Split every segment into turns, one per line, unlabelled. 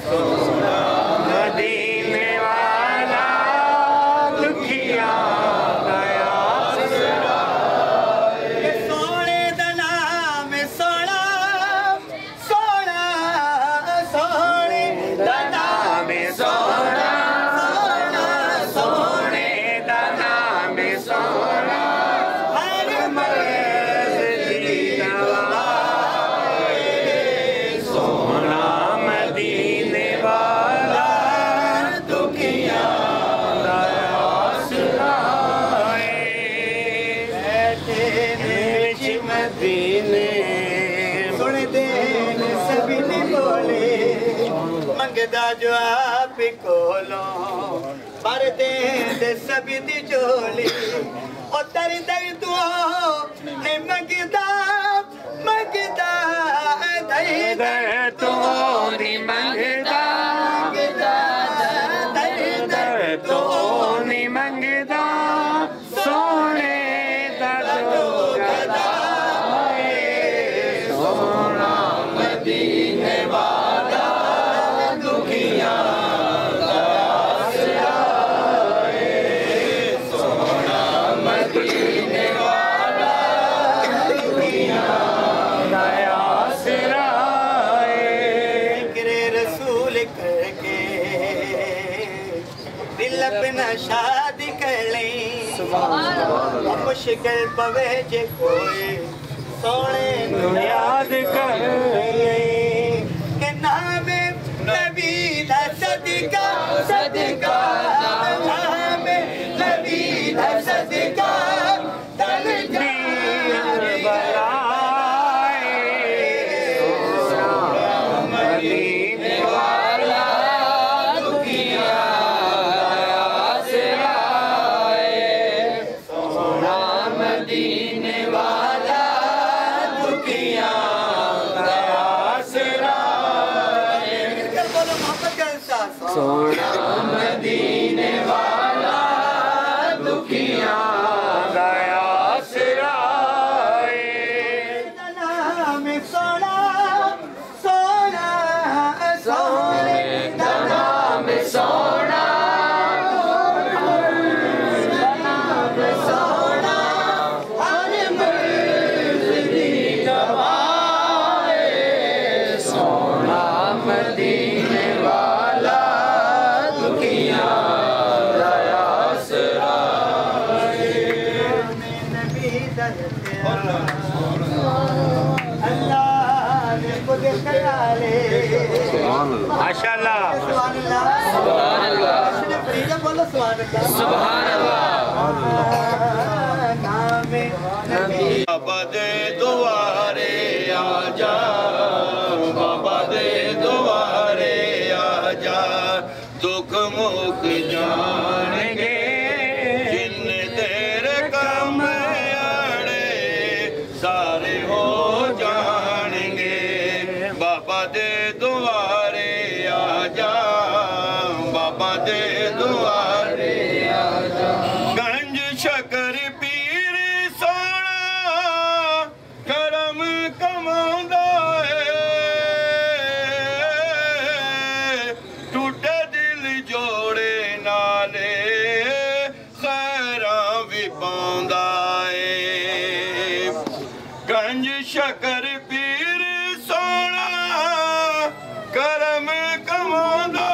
मदीने वाला दुखिया
सोने दा नाम सोना सोना सोने दा नाम सोना सोना सोने दा नाम सोना हर मर्ज़ दी दवा
सोना मदीने वाला दुखिया दा आसरा
बैठे
विच मदीने
सुनते ने सभी ने बोले मंगदा जो आप कोलो पर दे सभी दी झोली ओ दर दर तू ने मंगदा मंगदा दर दर
तोरी मंगदा
दर दर
तोरी मंगदा सोने दा दुखदा सोना मदीने वाला दुखिया दा आसरा सोना मदीने वाला दुखिया दा आसरा
जिक्रे रसूल करके दिल अपना शादी कर ले मुश्किल पवे जे कोई सोने
याद कर
के नाम नबी दा सदका सदका नाम नबी दा सदका तन
मदीने वाला दुखिया आसरा सोना मदीने वाला दुखिया आसरा
बोलो मोहब्बत का एहसास
सोना मदीने वाला दुखिया आसरा
नाम सोना सोना सोने दा नाम
सोना
नाम सोना हर मर्ज़ दी दवा
सोना मदीने वाला दुखिया आसरा
नबी दरदिया अल्लाह ने खुद ख्याले
माशाअल्लाह
सुभान अल्लाह सुभान अल्लाह फरीदा बोलो सुभान अल्लाह
सुभान
नाम नबी
बाबा दे दुआरे आजा बाबा दे दुआरे आजा दुख मुक जानेंगे जिन तेरे काम आड़े सारे हो जानेंगे बाबा दे दुआरे आजा बाबा दे दुआरे आजा गंज शकर पीर सोना करम कमांदा है टूटे दिल जोड़े नाले खैरा भी पांदा है गंज शकर पीर सोना करम कमांदा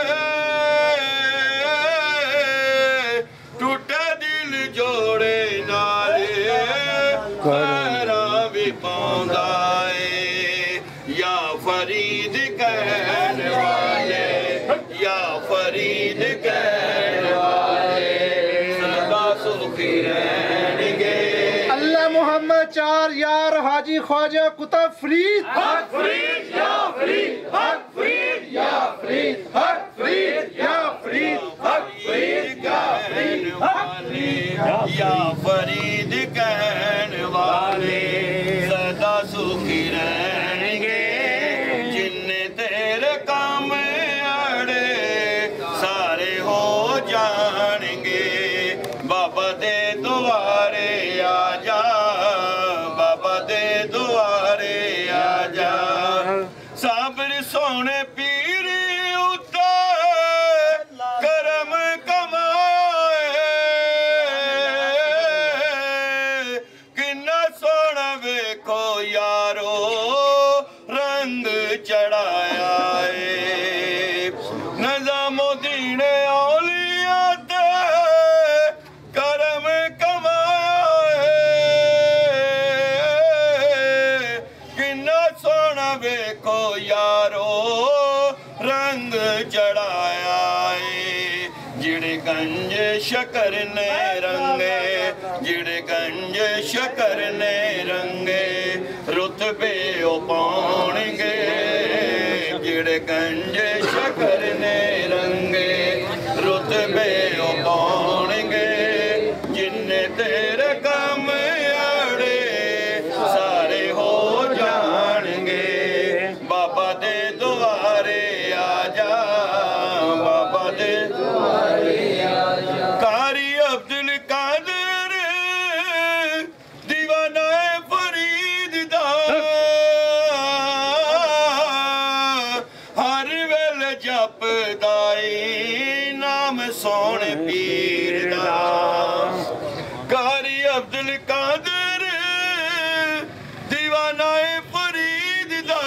है टूटे दिल जोड़े नाले खैरा भी पांदा है या फरीद कहन वाले या फरीद कहन वाले सदा सुखी रहेंगे
अल्लाह मोहम्मद चार यार हाजी ख्वाजा कुतुब फरीद
हक फरीद या फरीद हक फरीद या फरीद हक फरीद या फरीद हक फरीद या फरीद वाले या फरीद कहन वाले सदा सुखी रहेंगे जिन तेरे काम आड़े सारे हो जानेंगे बाबा दे दुआरे आजा बाबा दे दुआरे आजा साबर सोने पीर वेखो यारो रंग चढ़ाया है जिड़े गंज शकर ने रंगे जिड़े गंज शकर ने रंगे रुतबे ओ पाउणगे जिड़े गंज शकर ने रंगे रुतबे ओ पाउणगे जिन्ने तेरे काम आड़े सारे हो जाणगे बाबा दे दुआरे आजा बाबा दे दुआरे आजा कारी अब्दुल कादिर दीवाना फरीद दा हर वेल जपदाई नाम सोने पीर दा कारी अब्दुल कादिर दीवाना फरीद दा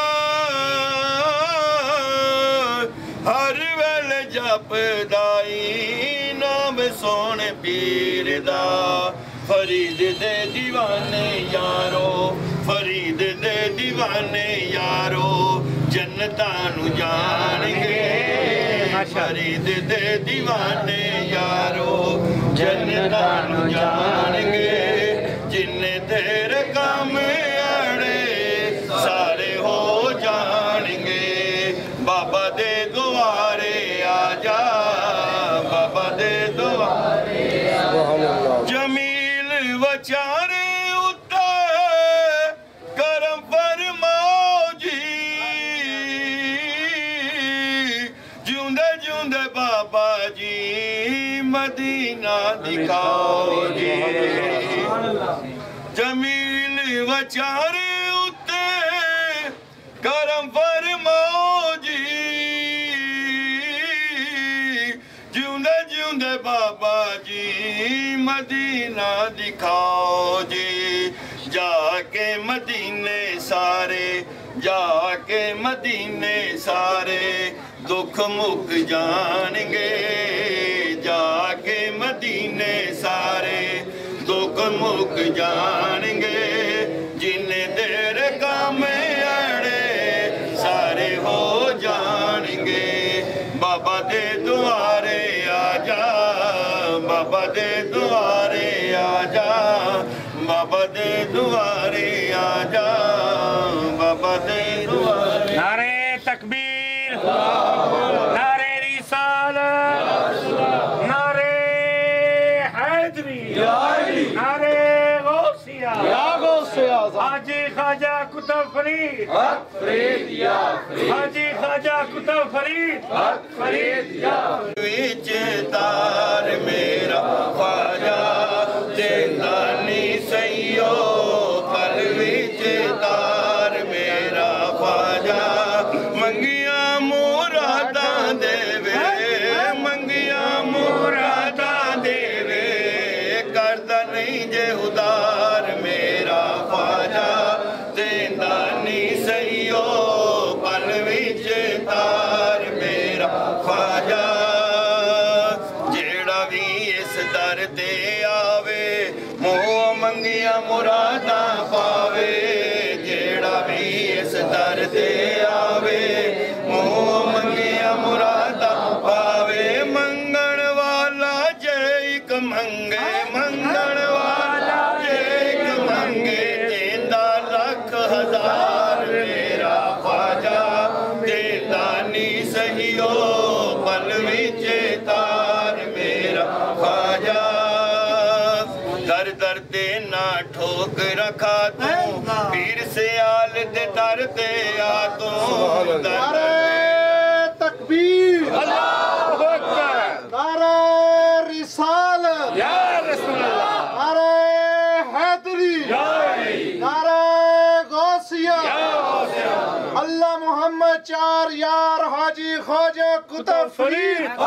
हर वेल जपदाई नाम सोने पीर दा फरीद दे दीवाने यारो फरीद दे दीवाने यारो जन्नतां नू जाणगे फरीद दे दीवाने यारो जन्नतां नू जाणगे जिन्ने तेरे काम आड़े सारे हो जाणगे बाबा दे दुआरे आजा बाबा दे दुआरे जमील वचारे उत्ते करम फरमाओ जी जिंदे जिंदे बाबा जी मदीना दिखाओ जी जमील वचारे उत्ते करम फरमाओ जी जिंदे जिंदे बाबा जी मदीना दिखाओ जी जाके मदीने सारे जाके मदीने सारे दुख मुक जाणगे जाके मदीने सारे दुख मुक जाणगे जिन्ने तेरे काम आड़े सारे हो जाणगे बाबा दे दुआरे आजा बाबा दे दुआरे आजा बाबा दे दुआरे आजा बाबा दे दुआरे
नारे तकबीर नारे रिसालत नारे हैदरी नारे गौसिया हाजी ख्वाजा कुतुब फरीद हाजी ख्वाजा कुतुब फरीद
विच तार मेरा ख्वाजा देंदा नी सैयो पल विच तार मेरा ख्वाजा मंगिया मुरादा देवे मंगिया मुरादा देवे करदा नहीं जे उदार मेरा ख्वाजा देंदा नी सैयो पल विच तार मेरा ख्वाजा जेड़ा भी इस दर ते आवे मुँह मंगिया मुरादा पावे जेड़ा भी इस दर ते आवे मुँह मंगिया मुरादा पावे मंगण वाला जय एक मंगे मंगण वाला जय एक मंगे देंदा लख हजार मेरा ख्वाजा देंदा नी सहियो पल विच तार मेरा ख्वाजा दर दर ते ना ठोक रखा तू पीर से आल दे दर ते आ तू
नारे तकबीर
अल्लाहु अकबर
नारे रिसालत
या रसूल अल्लाह
नारे हैदरी नारे गौसिया अल्लाह मोहम्मद चार यार हाजी ख्वाजा कुतुब फरीद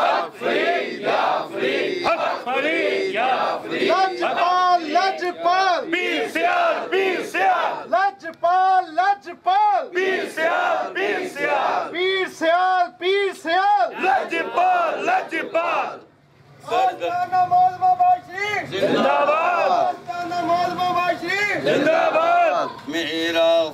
लजपाल लजपाल
पीर सियाल
लजपाल लजपाल
पीर सियाल
पीर सियाल
लजपाल
जिंदाबाद
जिंदाबाद
मेरा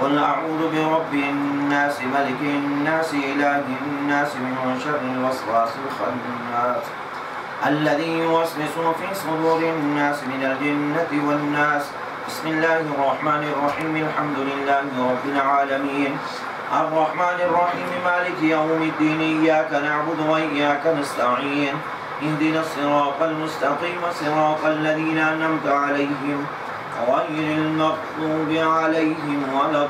قل أعوذ برب الناس ملك الناس إله الناس من شر الوسواس الخناس الذي يوسوس في صدور الناس من الجنة والناس. بسم الله الرحمن الرحيم. الحمد لله رب العالمين الرحمن الرحيم مالك يوم الدين إياك نعبد وإياك نستعين اهدنا الصراط المستقيم صراط الذين أنعمت عليهم غير المغضوب عليهم ولا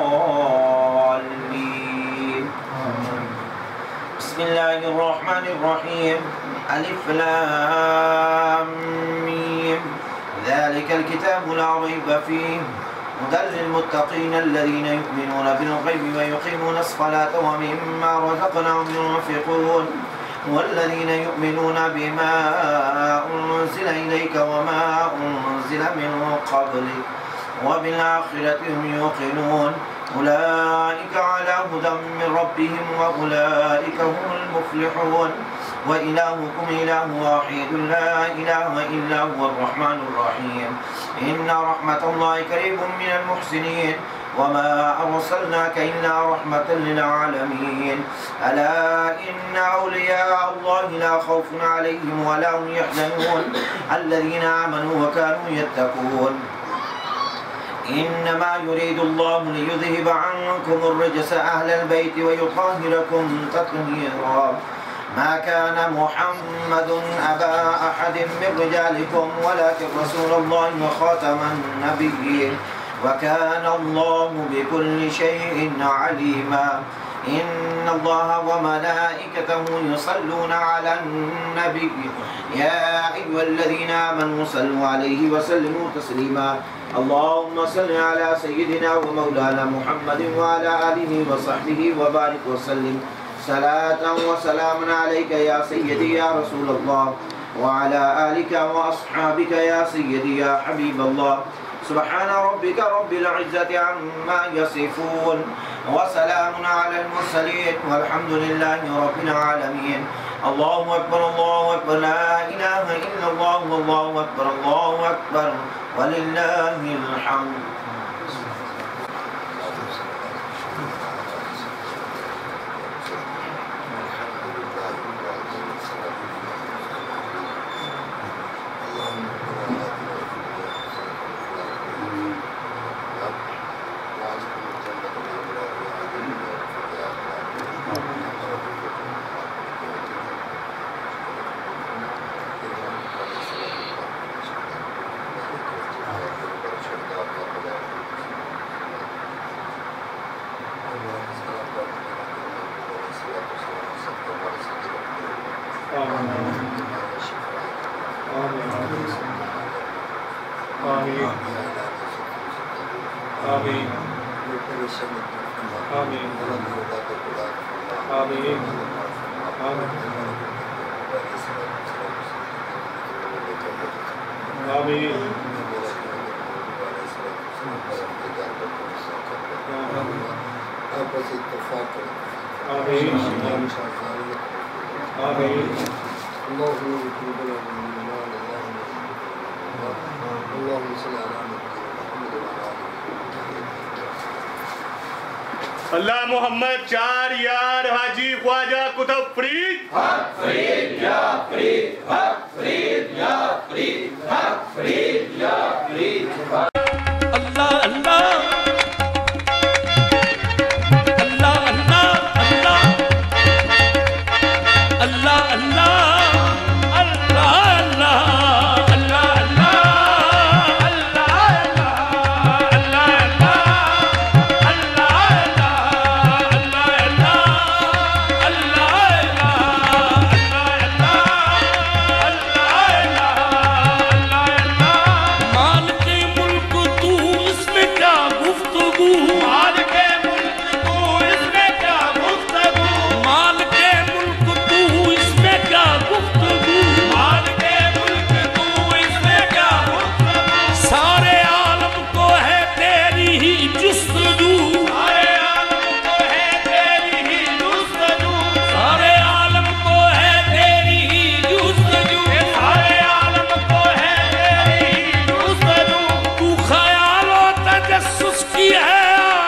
الضالين. بسم الله الرحمن الرحيم. ألف لام ميم ذلك الكتاب لا ريب فيه هدى للمتقين الذين يؤمنون بالغيب ويقيمون الصلاة ومما رزقناهم ينفقون والذين يؤمنون بما أنزل إليك وما أنزل من قبلك وبالآخرة هم يوقنون أولئك على هدى من ربهم وأولئك هم المفلحون. وإلهكم إله واحد لا إله إلا هو الرحمن الرحيم. إن رحمة الله قريب من المحسنين وما أرسلناك إلا رحمة للعالمين. ألا إن أولياء الله لا خوف عليهم ولا هم يحزنون الذين آمنوا وكانوا يتقون. إنما يريد الله ليذهب عنكم الرجس أهل البيت ويطهركم تطهيرا. ما كان محمد أبا أحد من رجالكم ولكن رسول الله وخاتم النبيين وكان الله بكل شيء عليما. إن الله وملائكته يصلون على النبي يا أيها الذين آمنوا صلوا عليه وسلموا تسليما. اللهم صل على سيدنا ومولانا محمد وعلى آله وصحبه وبارك وسلم صلاة وسلام عليك يا سيدي يا رسول الله وعلى آلك وأصحابك يا سيدي يا حبيب الله. سبحان ربك رب العزة عما يصفون وسلام على المرسلين والحمد لله رب العالمين. الله أكبر الله أكبر لا إله إلا الله والله أكبر الله أكبر ولله الحمد.
अल्लाह मोहम्मद चार यार हाजी ख्वाजा कुतुब फरीद हक फरीद या फरीद हक फरीद या फरीद हक फरीद या फरीद। अल्लाह अल्लाह अल्लाह अल्लाह अल्लाह अल्लाह किया है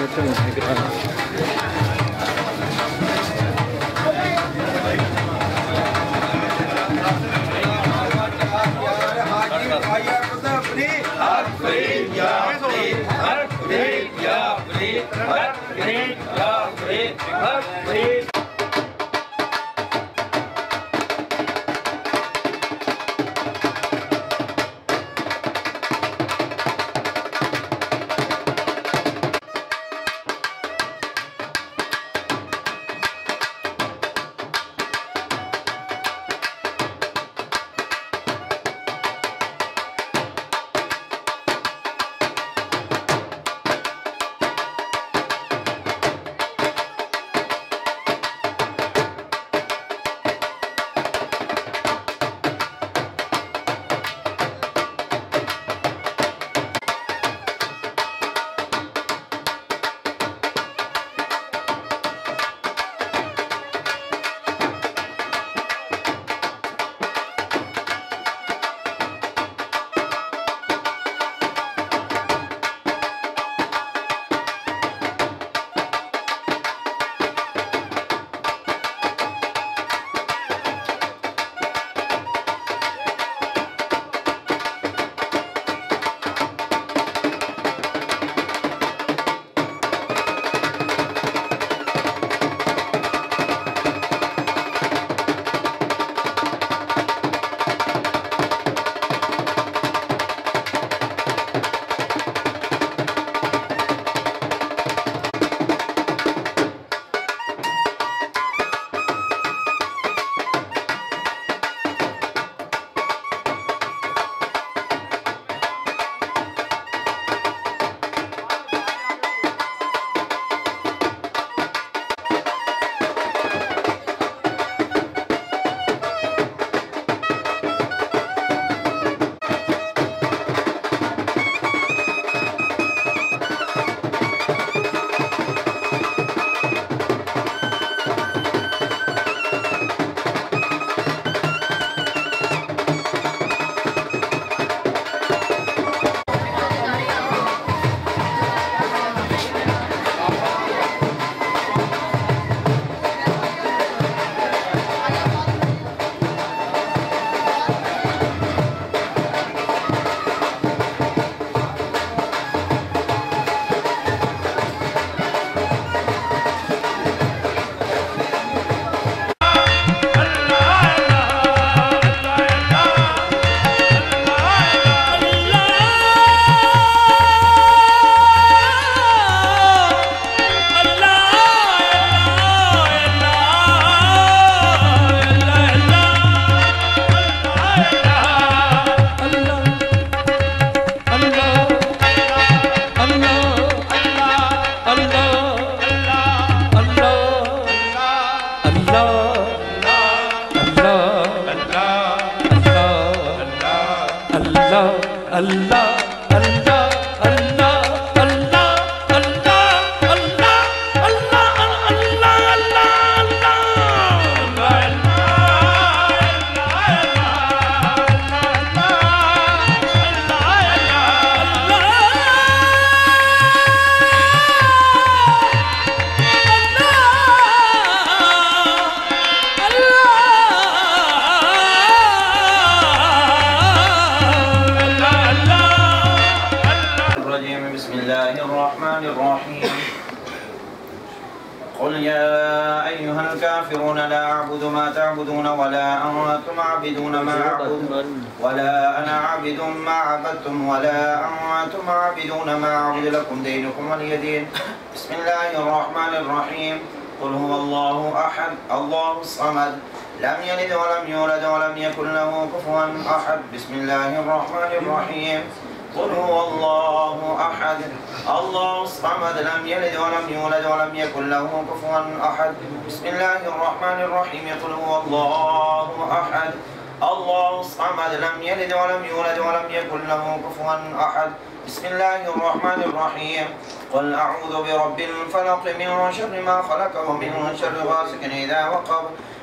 قل أعوذ برب الفلق من شر ما خلق ومن شر غاسق إذا وقب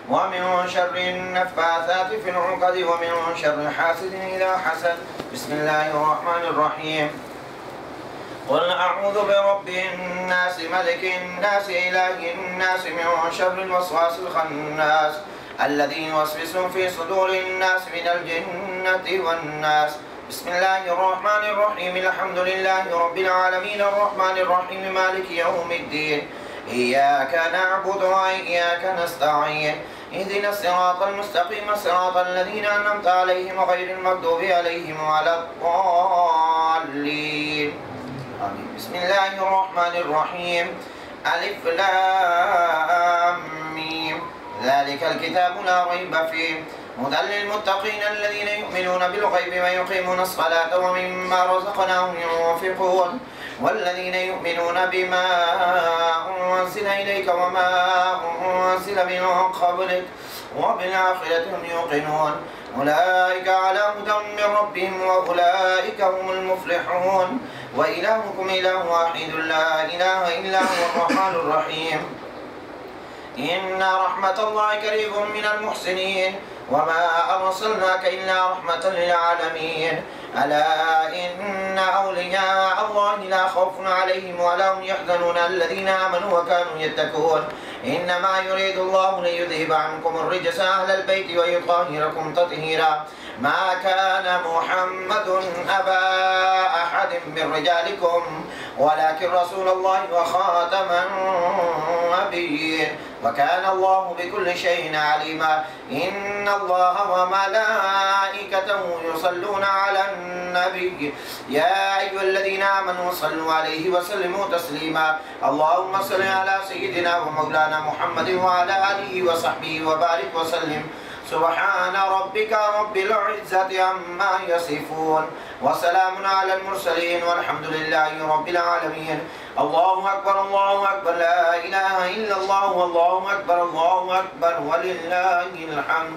ومن شر النفاثات في العقد ومن شر حاسد إذا حسد. بسم الله الرحمن الرحيم. قل أعوذ برب الناس ملك الناس إله الناس من شر الوسواس الخناس الذي يوسوس في صدور الناس من الجنة والناس. بسم الله الرحمن الرحيم. الحمد لله رب العالمين الرحمن الرحيم مالك يوم الدين. إياك نعبد وإياك نستعين. اهدنا الصراط المستقيم صراط الذين أنعمت عليهم غير المغضوب عليهم ولا الضالين. آمين. بسم الله الرحمن الرحيم. ألف لام ميم. ذلك الكتاب لا ريب فيه هدى للمتقين الذين يؤمنون بالغيب ويقيمون الصلاة ومما رزقناهم ينفقون والذين يؤمنون بما أنزل إليك وما أنزل من قبلك وبالآخرة هم يوقنون أولئك على هدى من ربهم وأولئك هم المفلحون. وإلهكم إله واحد لا إله إلا هو الرحمن الرحيم. إن رحمة الله قريب من المحسنين وما أرسلناك إلا رحمة للعالمين. ألا إن أولياء الله لا خوف عليهم ولا هم يحزنون الذين آمنوا وكانوا يتقون. إنما يريد الله ليذهب عنكم الرجس أهل البيت ويطهركم تطهيرا. ما كان محمد أبا أحد من رجالكم ولكن رسول الله وخاتم النبيين وكان الله بكل شيء عليما. إن الله وملائكته يصلون على النبي يا أيها الذين آمنوا صلوا عليه وسلموا تسليما. اللهم صل على سيدنا ومولانا محمد وعلى آله وصحبه وبارك وسلم. سبحان ربك رب العزة عما يصفون وسلام على المرسلين والحمد لله رب العالمين. الله أكبر الله أكبر لا إله إلا الله والله أكبر الله أكبر ولله الحمد.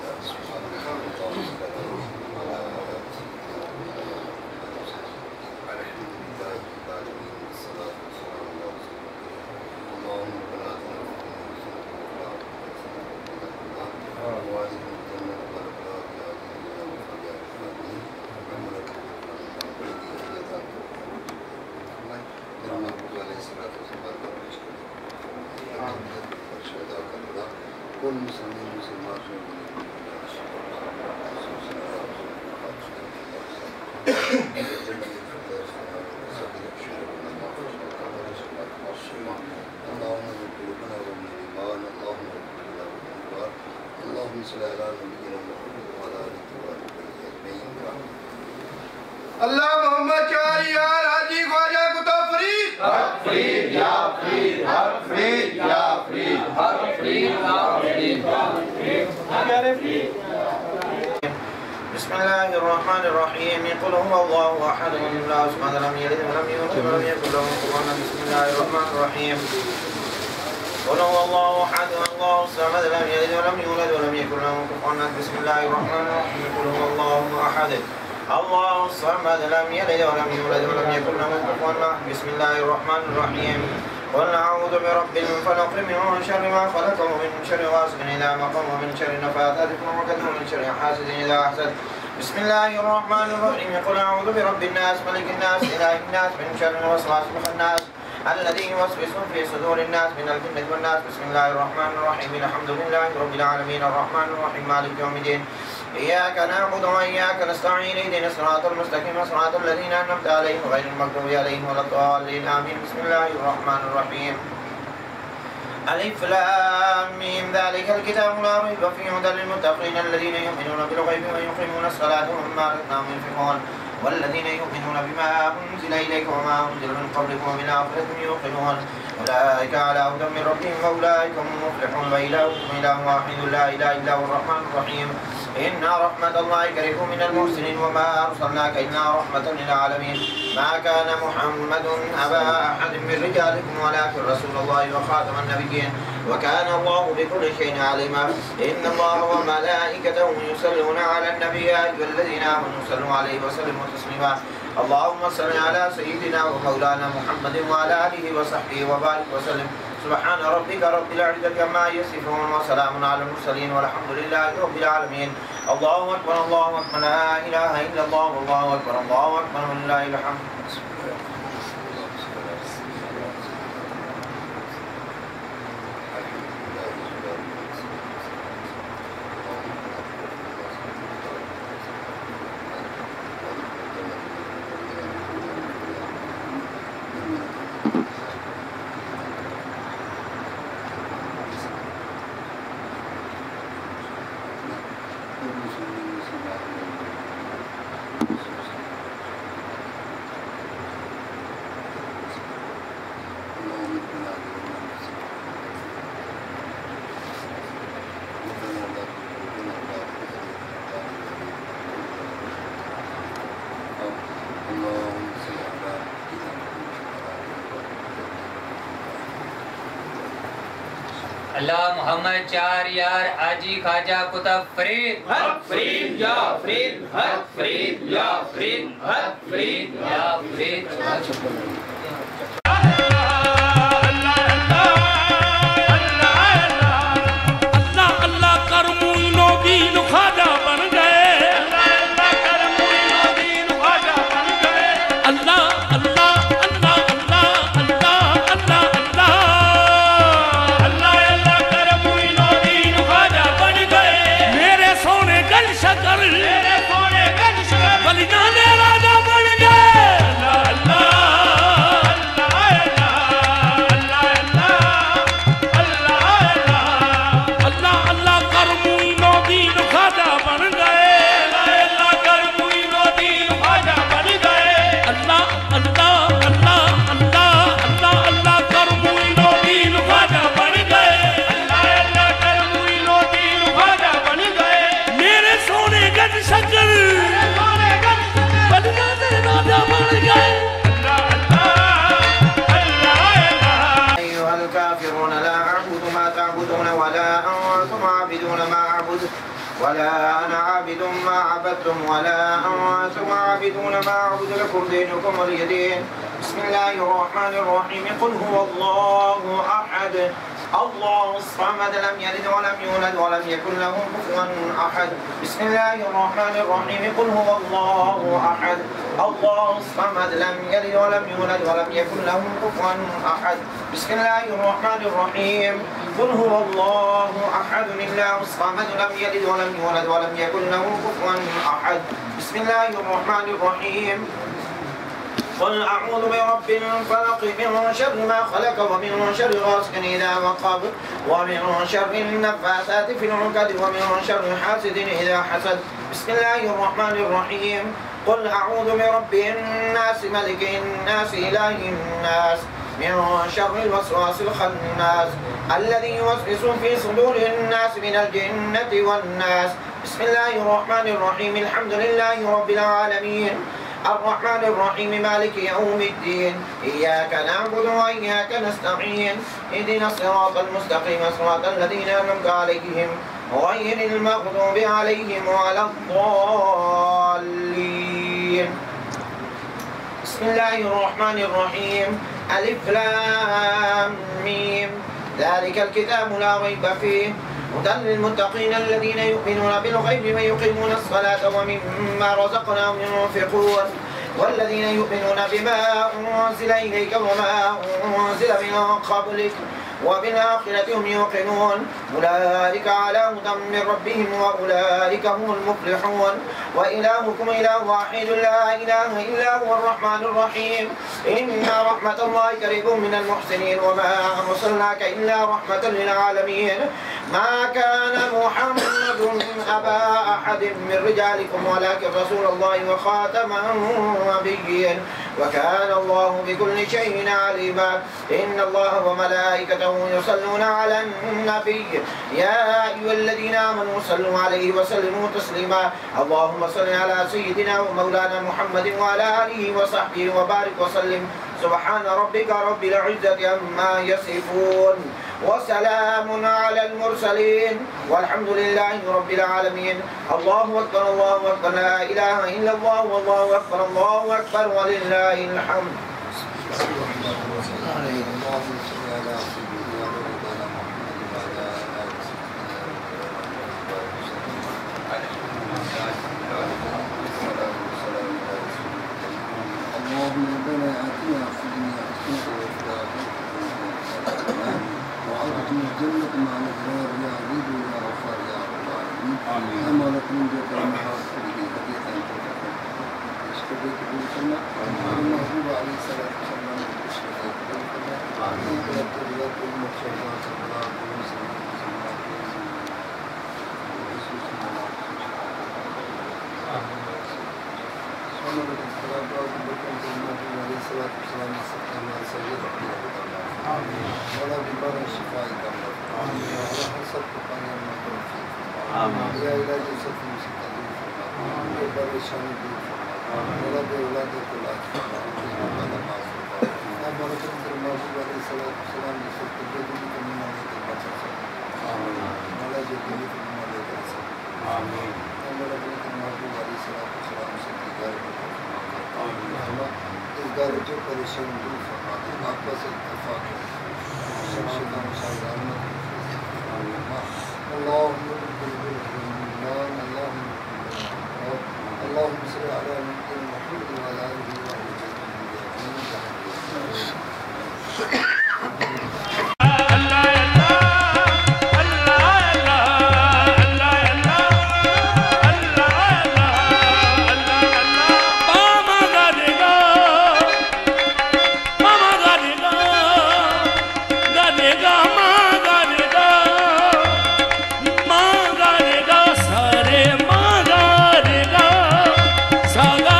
अल्लाह मोहम्मद चार यार हाजी ख्वाजा कुतुब फरीद हक फरीद या फरीद हक फरीद या फरीद हक फरीद या फरीद.
بسم الله الرحمن الرحيم. قل هو الله أحد الله الصمد لم يلد ولم يولد ولم يكن له كفوا أحد. بسم الله الرحمن الرحيم. قل هو الله أحد الله الصمد لم يلد ولم يولد ولم يكن له كفوا أحد. بسم الله الرحمن الرحيم. قل هو الله أحد الله الصمد لم يلد ولم يولد ولم يكن له كفوا أحد. بسم الله الرحمن الرحيم. قل أعوذ برب الفلق من شر ما خلق ومن شر غاسق إذا وقب ومن شر النفاثات في العقد ومن شر حاسد إذا حسد. بسم الله الرحمن الرحيم. قل أعوذ برب الناس ملك الناس إله الناس من شر الوسواس الخناس الذي يوسوس في صدور الناس من الجنة والناس. بسم الله الرحمن الرحيم. الحمد لله رب العالمين الرحمن الرحيم مالك يوم الدين. إياك نعبد وإياك نستعين اهدنا الصراط المستقيم صراط الذين أنعمت عليهم غير المغضوب عليهم ولا الضالين آمين. بسم الله الرحمن الرحيم. ألف لام ميم. ذلك الكتاب لا ريب فيه هدى للمتقين الذين يؤمنون بالغيب ويقيمون الصلاة ومما رزقناهم ينفقون والذين يؤمنون بما أنزل إليك وما أنزل من قبلك وبالآخرة هم يوقنون أولئك على هدى من ربهم وأولئك هم المفلحون. وإلهكم إله واحد لا إله إلا هو الرحمن الرحيم. إن رحمة الله قريب من المحسنين وما أرسلناك إلا رحمة للعالمين. ما كان محمد أبا أحد من رجالكم ولكن رسول الله وخاتم النبيين وكان الله بكل شيء عليما. إن الله وملائكته يصلون على النبي يا أيها الذين آمنوا صلوا عليه وسلموا تسليما. اللهم صل على سيدنا ومولانا محمد وعلى آله وصحبه وبارك وسلم. سبحان ربك رب العزة عما يصفون وسلام على المرسلين والحمد لله رب العالمين. الله أكبر الله أكبر لا إله إلا الله والله أكبر الله أكبر ولله الحمد.
अल्लाह मोहम्मद चार यार हाजी ख्वाजा कुतुब फरीद
हक फरीद या फरीद हक फरीद या फरीद हक फरीद
या फरीद
ولا أنا عابد ما عبدتم ولا أنتم عابدون ما أعبد لكم دينكم ولي دين. بسم الله الرحمن الرحيم. قل هو الله أحد الله الصمد لم يلد ولم يولد ولم يكن له كفوا أحد. بسم الله الرحمن الرحيم. قل هو الله أحد الله الصمد لم يلد ولم يولد ولم يكن له كفوا أحد. بسم الله الرحمن الرحيم. قل هو الله أحد الله الصمد لم يلد ولم يولد ولم يكن له كفوا أحد. بسم الله الرحمن الرحيم. قل أعوذ برب الفلق من شر ما خلق ومن شر غاسق إذا وقب ومن شر النفاثات في العقد ومن شر حاسد إذا حسد. بسم الله الرحمن الرحيم. قل أعوذ برب الناس ملك الناس إله الناس من شر الوسواس الخناس الذي يوسوس في صدور الناس من الجنة والناس. بسم الله الرحمن الرحيم. الحمد لله رب العالمين الرحمن الرحيم مالك يوم الدين إياك نعبد وإياك نستعين اهدنا الصراط المستقيم صراط الذين أنعمت عليهم غير المغضوب عليهم ولا الضالين. بسم الله الرحمن الرحيم. ألف لام ميم ذلك الكتاب لا ريب فيه هدى للمتقين الذين يؤمنون بالغيب ويقيمون الصلاة ومما رزقناهم ينفقون والذين يؤمنون بما أنزل إليك وما أنزل من قبلك وبالآخرة هم يوقنون أولئك على هدى من ربهم وأولئك هم المفلحون. وإلهكم إله واحد لا إله إلا هو الرحمن الرحيم. إن رحمة الله قريب من المحسنين وما أرسلناك إلا رحمة للعالمين. ما كان محمد أبا أحد من رجالكم ولكن رسول الله وخاتم النبيين وكان الله بكل شيء عليما. إن الله وملائكته يصلون على النبي يا أيها الذين آمنوا صلوا عليه وسلموا تسليما. اللهم صل على سيدنا ومولانا محمد وعلى آله وصحبه وبارك وسلم. سبحان ربك رب العزة عما يصفون وسلام على المرسلين والحمد لله رب العالمين. الله أكبر الله أكبر لا إله إلا الله والله أكبر الله أكبر ولله الحمد.
اللهم ربنا آتنا في الدنيا حسنة وفي الآخرة حسنة وأدخلنا الجنة مع الأبرار يا عزيز يا غفار يا رب العالمين. أما لكم من ذكر المحاصر به هدية أن تتقوا اشتبيت بالسنة المحبوب عليه الصلاة والسلام اشتبيت بالسنة وقلت بذات المرسلات صلى الله عليه وسلم ولا ببر الشفاء كامل ولا حسب قانون المطلوب يا علاج سب مستقيم يا برشان ولا بأولاد الأولاد ولا معصوم. أما رسول الله عليه الصلاة والسلام يسوع تجدد من نعمة الله. हमारे जो परेशान दूर फरमा दे, आपस इत्तफाक
saga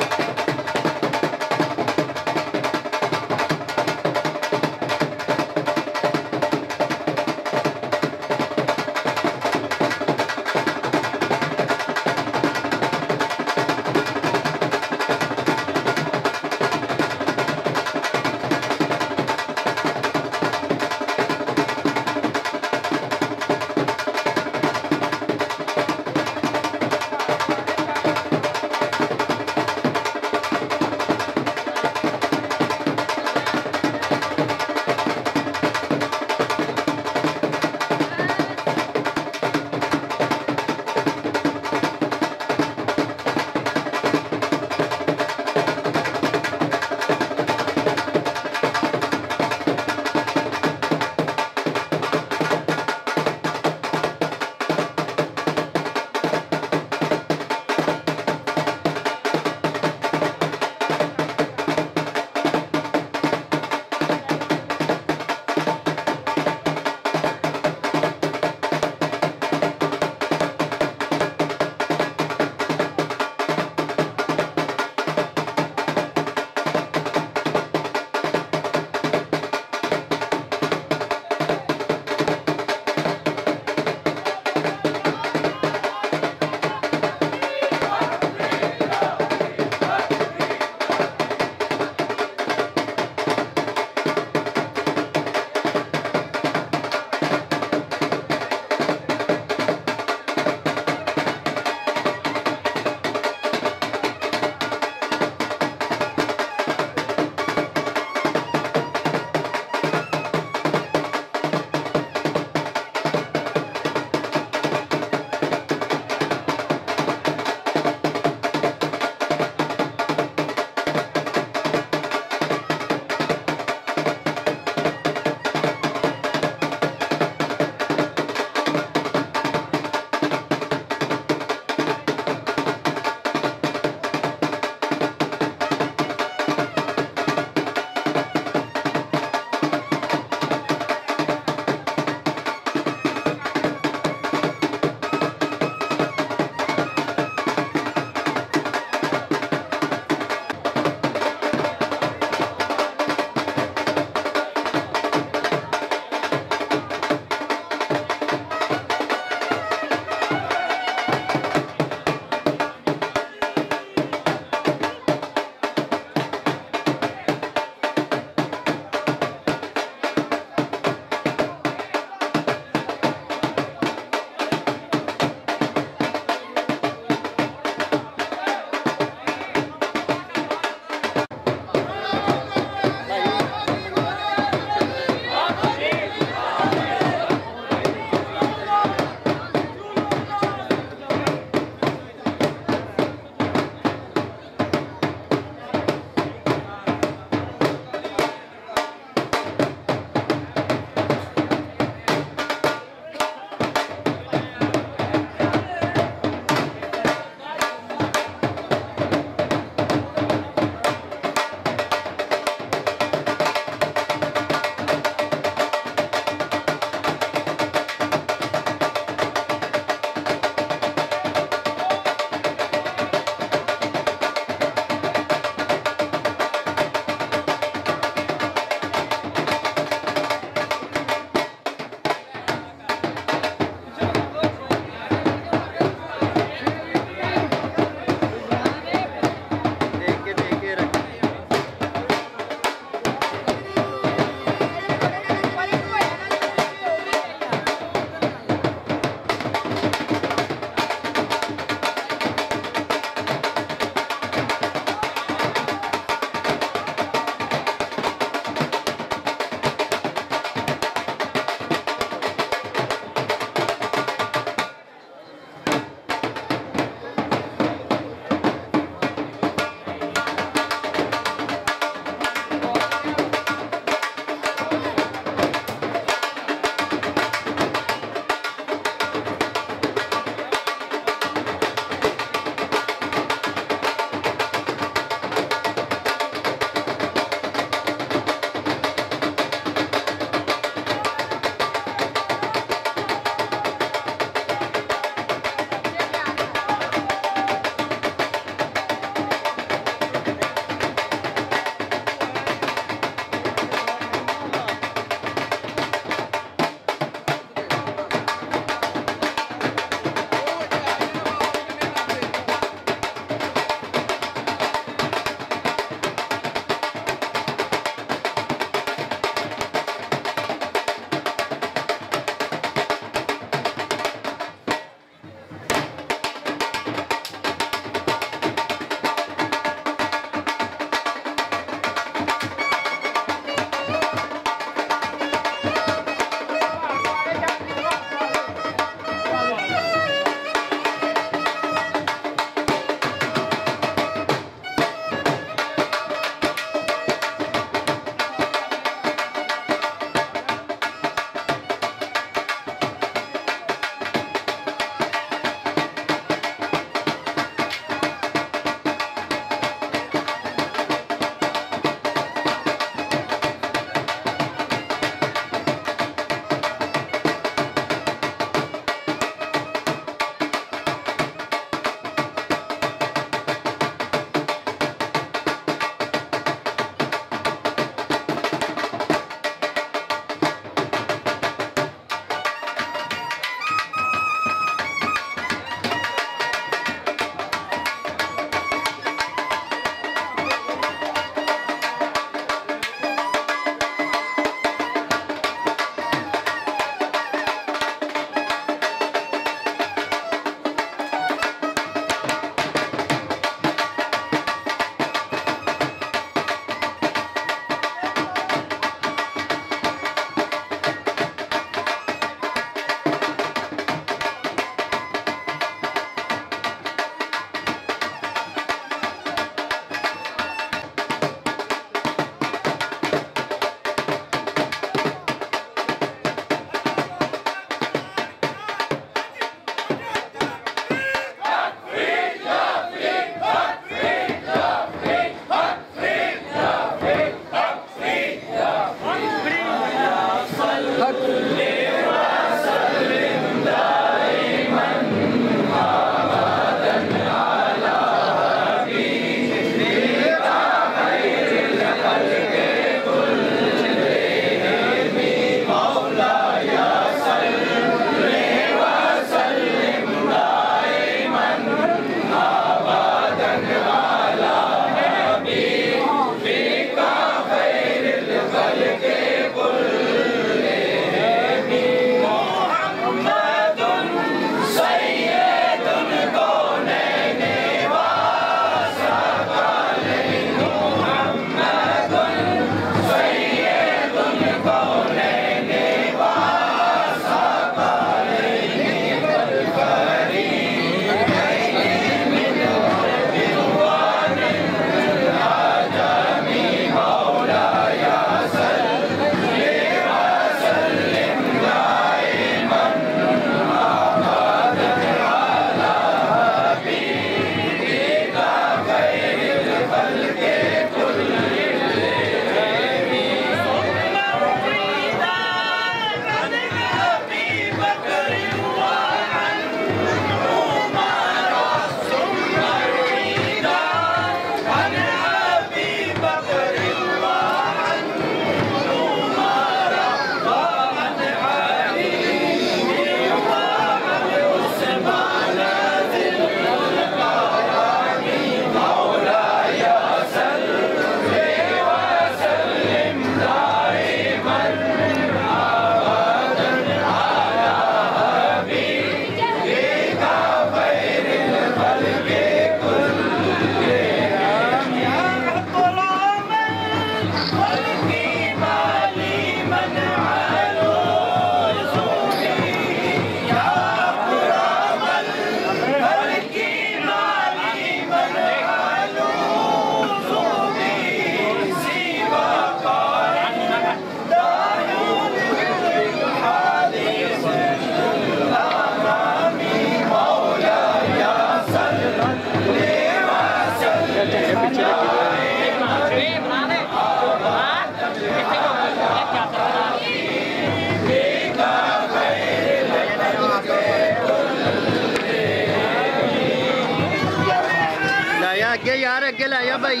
अगे यार अगे लाया भाई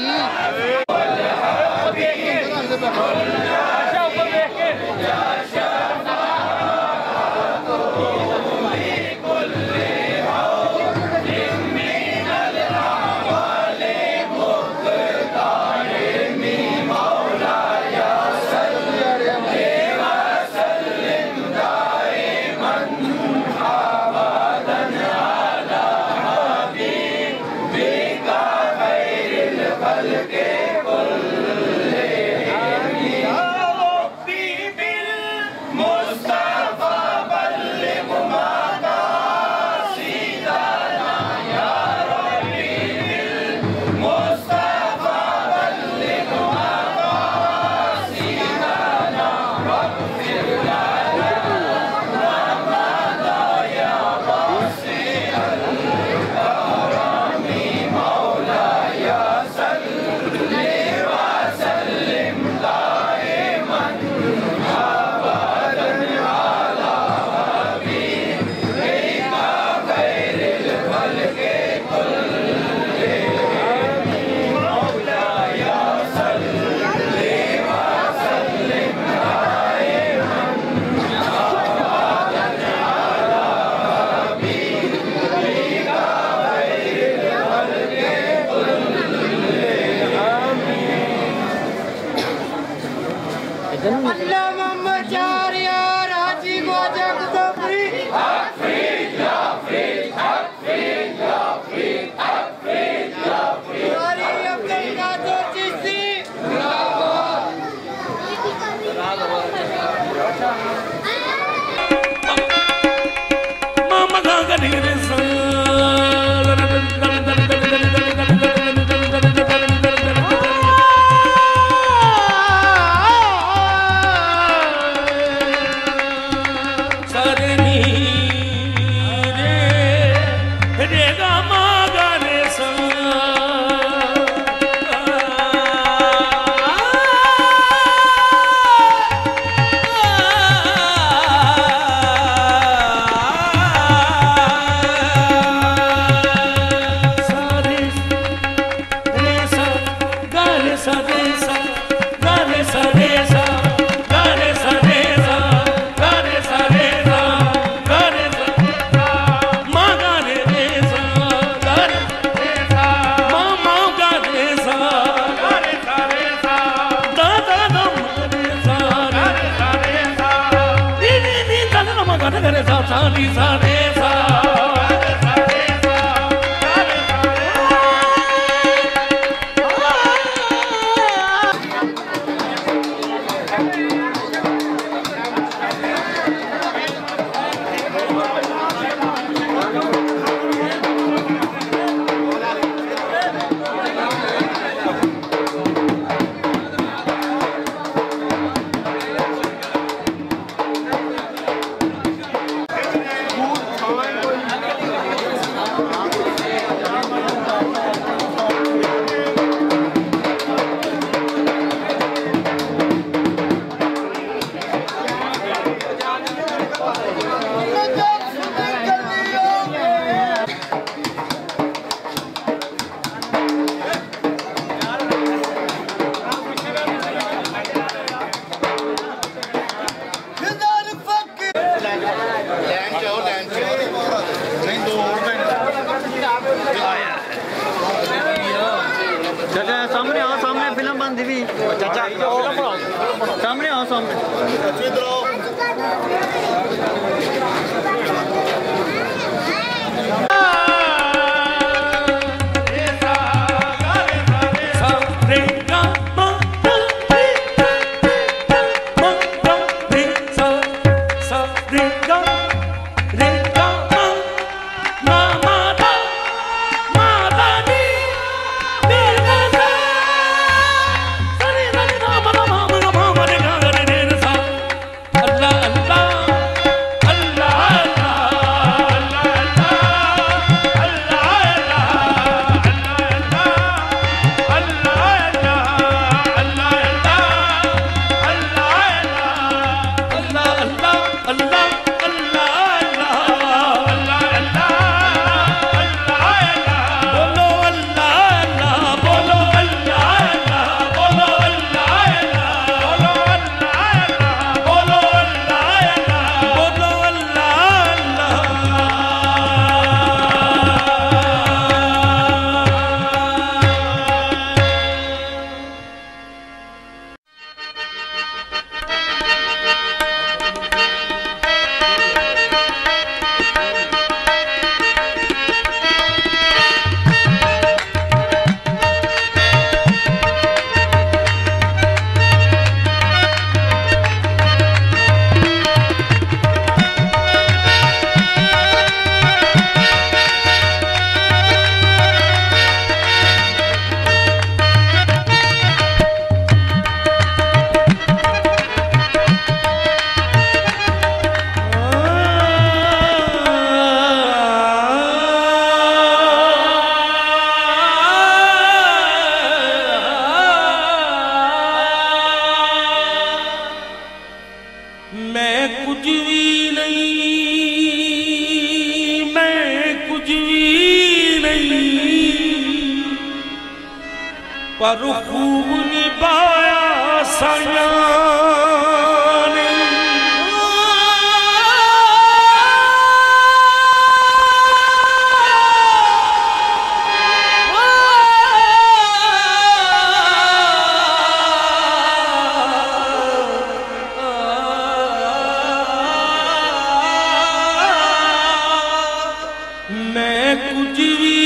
के
सामने आओ, सामने फिल्म बंद भी चाचा, सामने आओ, सामने
पर खूब निभाया साया ने। मैं कुछ भी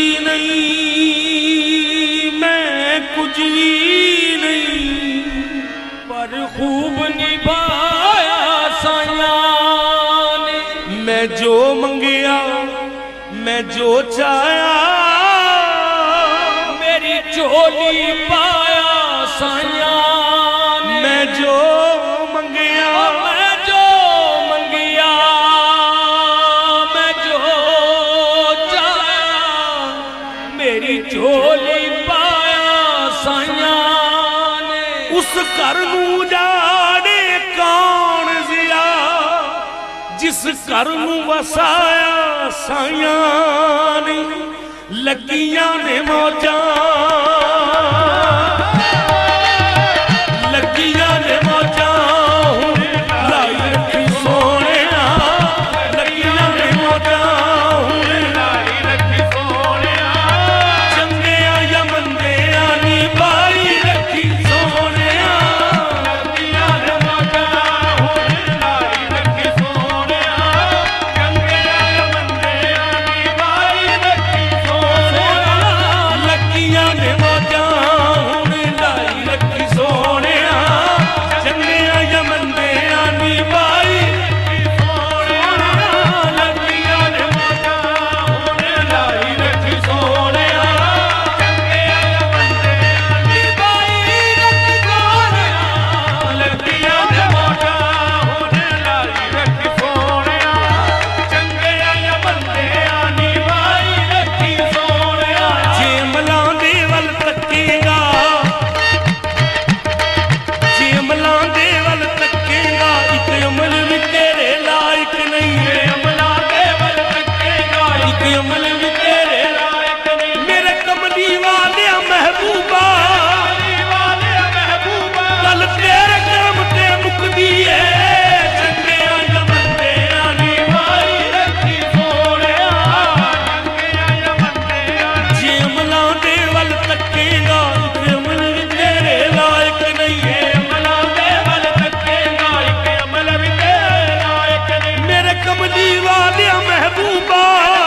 नहीं पर खूब निभाया साया ने। मैं जो मंगिया मैं जो चाया मेरी झोली पाया साया ने। मैं जो मंगिया मैं जो चाया मेरी झोली उस घर नू जाने कौन जिया जिस घर नू वसाया साया ने। लगियां ने मौजा लगियां ने मौजा लाई रखी सोने। लगियां ने मौजा लाई रखी सोने। चंगे या मंदे नी बाई रखी सोने। महबूबा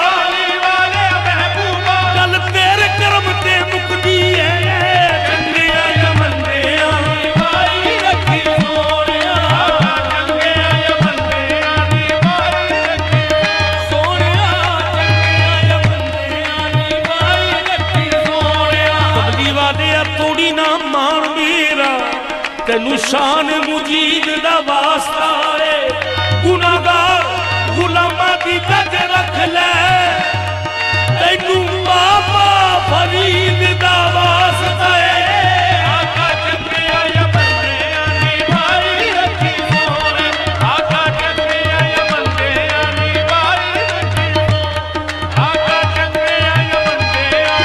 गल तेरे करम ते मुकदी है चंगिया या मंदिया दी बाई रखी सोनिया चंगिया या मंदिया दी बाई रखी सोनिया चंगिया या मंदिया दी बाई रखी सोनिया कबली वादे थोड़ी ना मान मेरा तेनू शान मुजीद दा वास्ता है गुनाहगार गुलामा दी तज रख ले तेनू बाबा फरीद दा वास्ता है आका चंगिया या मंदिया दी बाई रखी सोने आका चंगिया या मंदिया दी बाई रखी आका चंगिया या मंदिया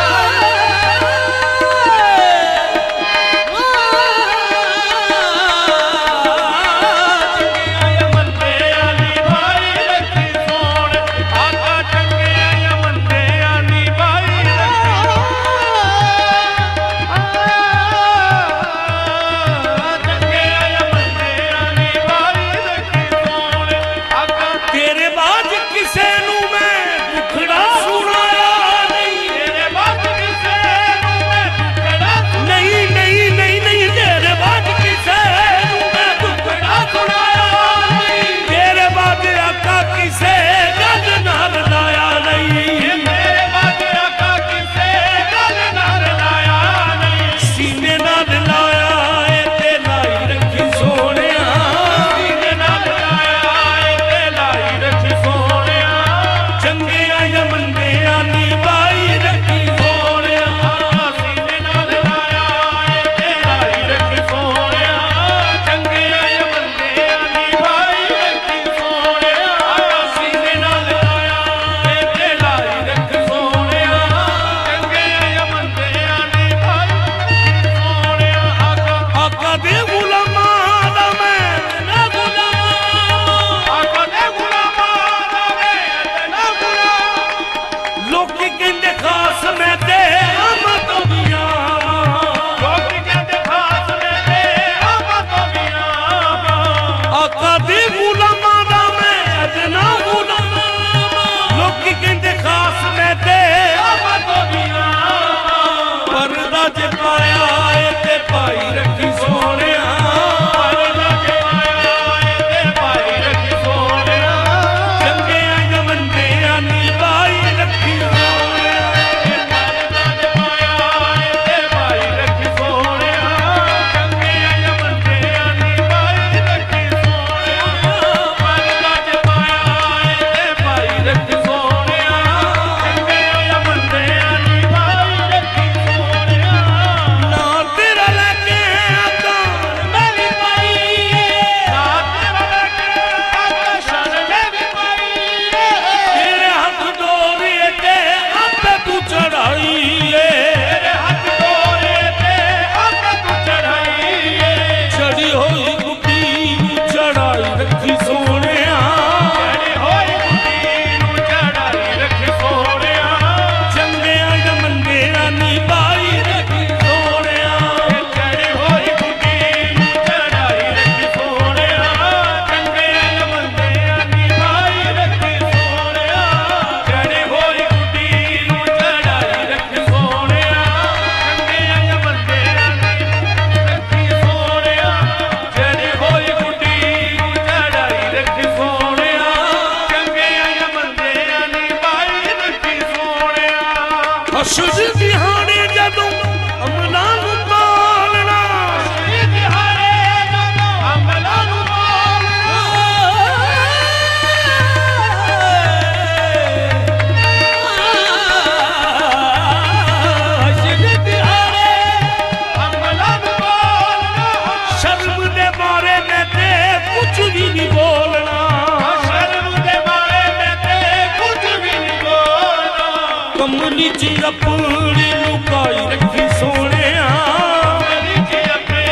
तेरे बाज किसे नू मैं दुखड़ा सुनाया नहीं तेरे बाज किसे नू मैं दुखड़ा नहीं नहीं नहीं नहीं तेरे बाज किसे नू मैं दुखड़ा सुनाया नहीं तेरे बाज आका किसे गल नाल लाया नहीं तेरे बाज आका किसे गल नाल लाया नहीं सीने नाल लाया ए ते लाई रखी सोनिया सीने नाल लाया ए ते लाई रखी सोनिया चंगिया या मंदिया दी बाई रखी सोनिया सीने नाल लाया ए ते लाई रखी सोनिया चंगिया या मंदिया दी बाई रखी सोनिया सीने नाल लाया ए ते लाई रखी सोनिया चंगिया या मंदिया दी बाई सोनिया आका दे गुलामा दा मैं ना गुलाम आका दे गुलामा दा मैं ना गुलाम लोकी कहंदे खास मैं ते अम्मा तो बिया लोकी कहंदे खास मैं ते अम्मा तो बिया आका दे गुलामा दा मैं अदना गुलाम लोकी कहंदे खास मैं ते अम्मा तो बिया पर्दा च पाया ए ते पाई रखी सोनिया पर्दा च पाया ए ते पाई रखी सोनिया चंगिया या मंदिया दी बाई रखी सोनिया पर्दा च पाया ए ते पाई रखी सोनिया चंगिया या मंदिया दी बाई रखी सोनिया पर्दा च पाया ए ते पाई रखी सोनिया चंगिया या मंदिया दी बाई रखी सोनिया ना तेरा लेके आता मेरी माई ना तेरा लेके आता शान मेरी माई तेरे हाथ डोरे ते आपे तू चढ़ाई तेरे हाथ डोरे ते आपे तू चढ़ाई चढ़ी होई गुड्डी चढ़ाई रखी सोनिया चढ़ी होई गुड्डी चढ़ाई रखी सोनिया चंगिया या मंदिया दी बाई रखी सोनिया चढ़ी होई गुड्डी चढ़ाई रखी सोनिया चंगिया या मंदिया दी बाई रखी सोनिया चढ़ी होई गुड्डी चढ़ाई रखी सोनिया चंगिया या मंदिया दी रखी सोनिया चढ़ी होई गुड्डी चढ़ाई रखी सोनिया चंगिया या मंदिया दी बाई रखी सोनिया अशुज दिहाड़े जदों अमला नू पालना अशुज दिहाड़े जदों अमला नू पालना अशुज दिहाड़े अमला नू पालना शर्म दे बारे में ते कुछ भी नहीं बोलना शर्म दे बारे में ते कुछ भी नहीं बोलना कमली च अपनी लुकाई रखी सोनिया कमली च अपनी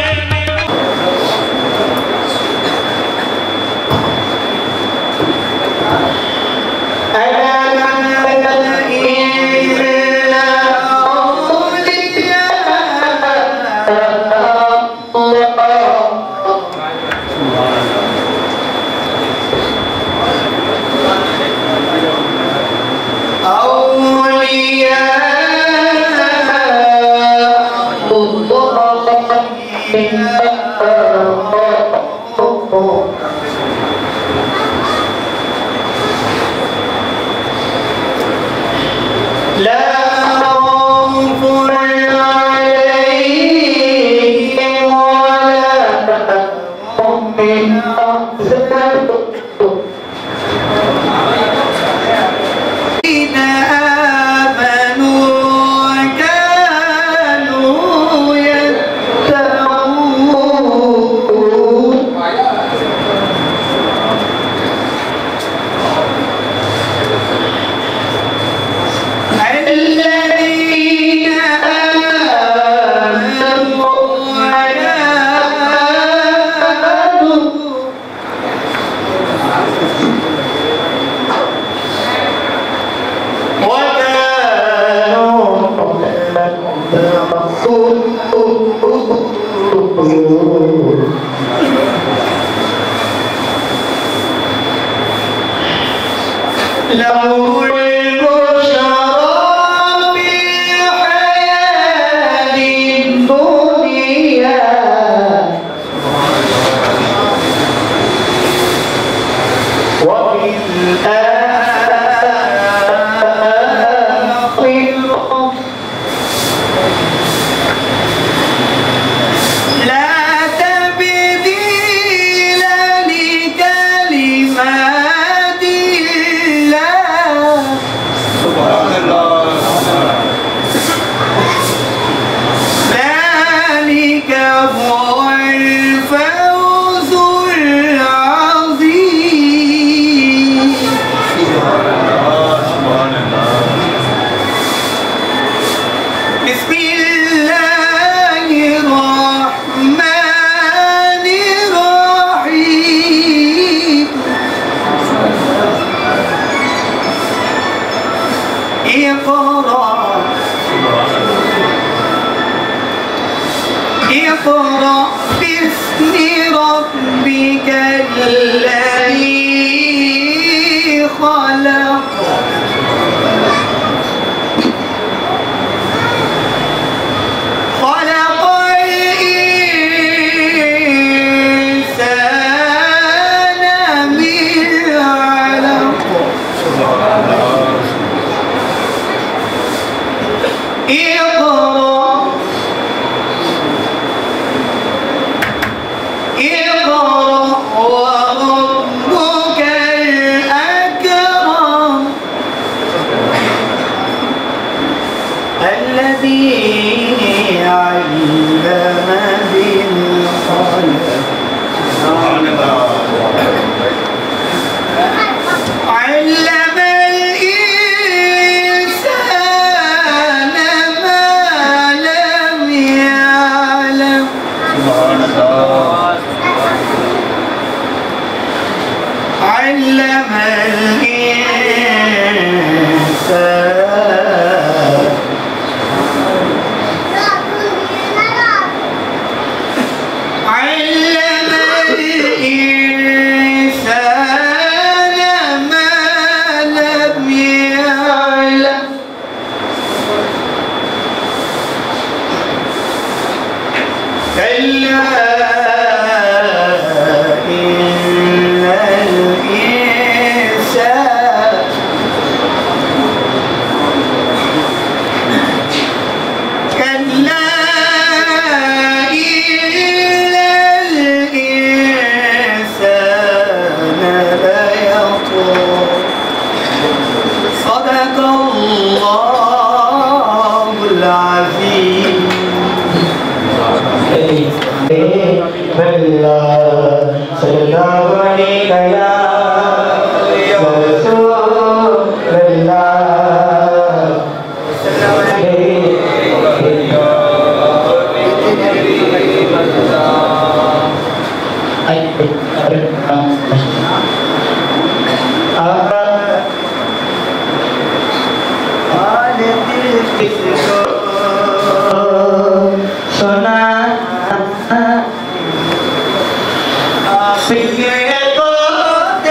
Singing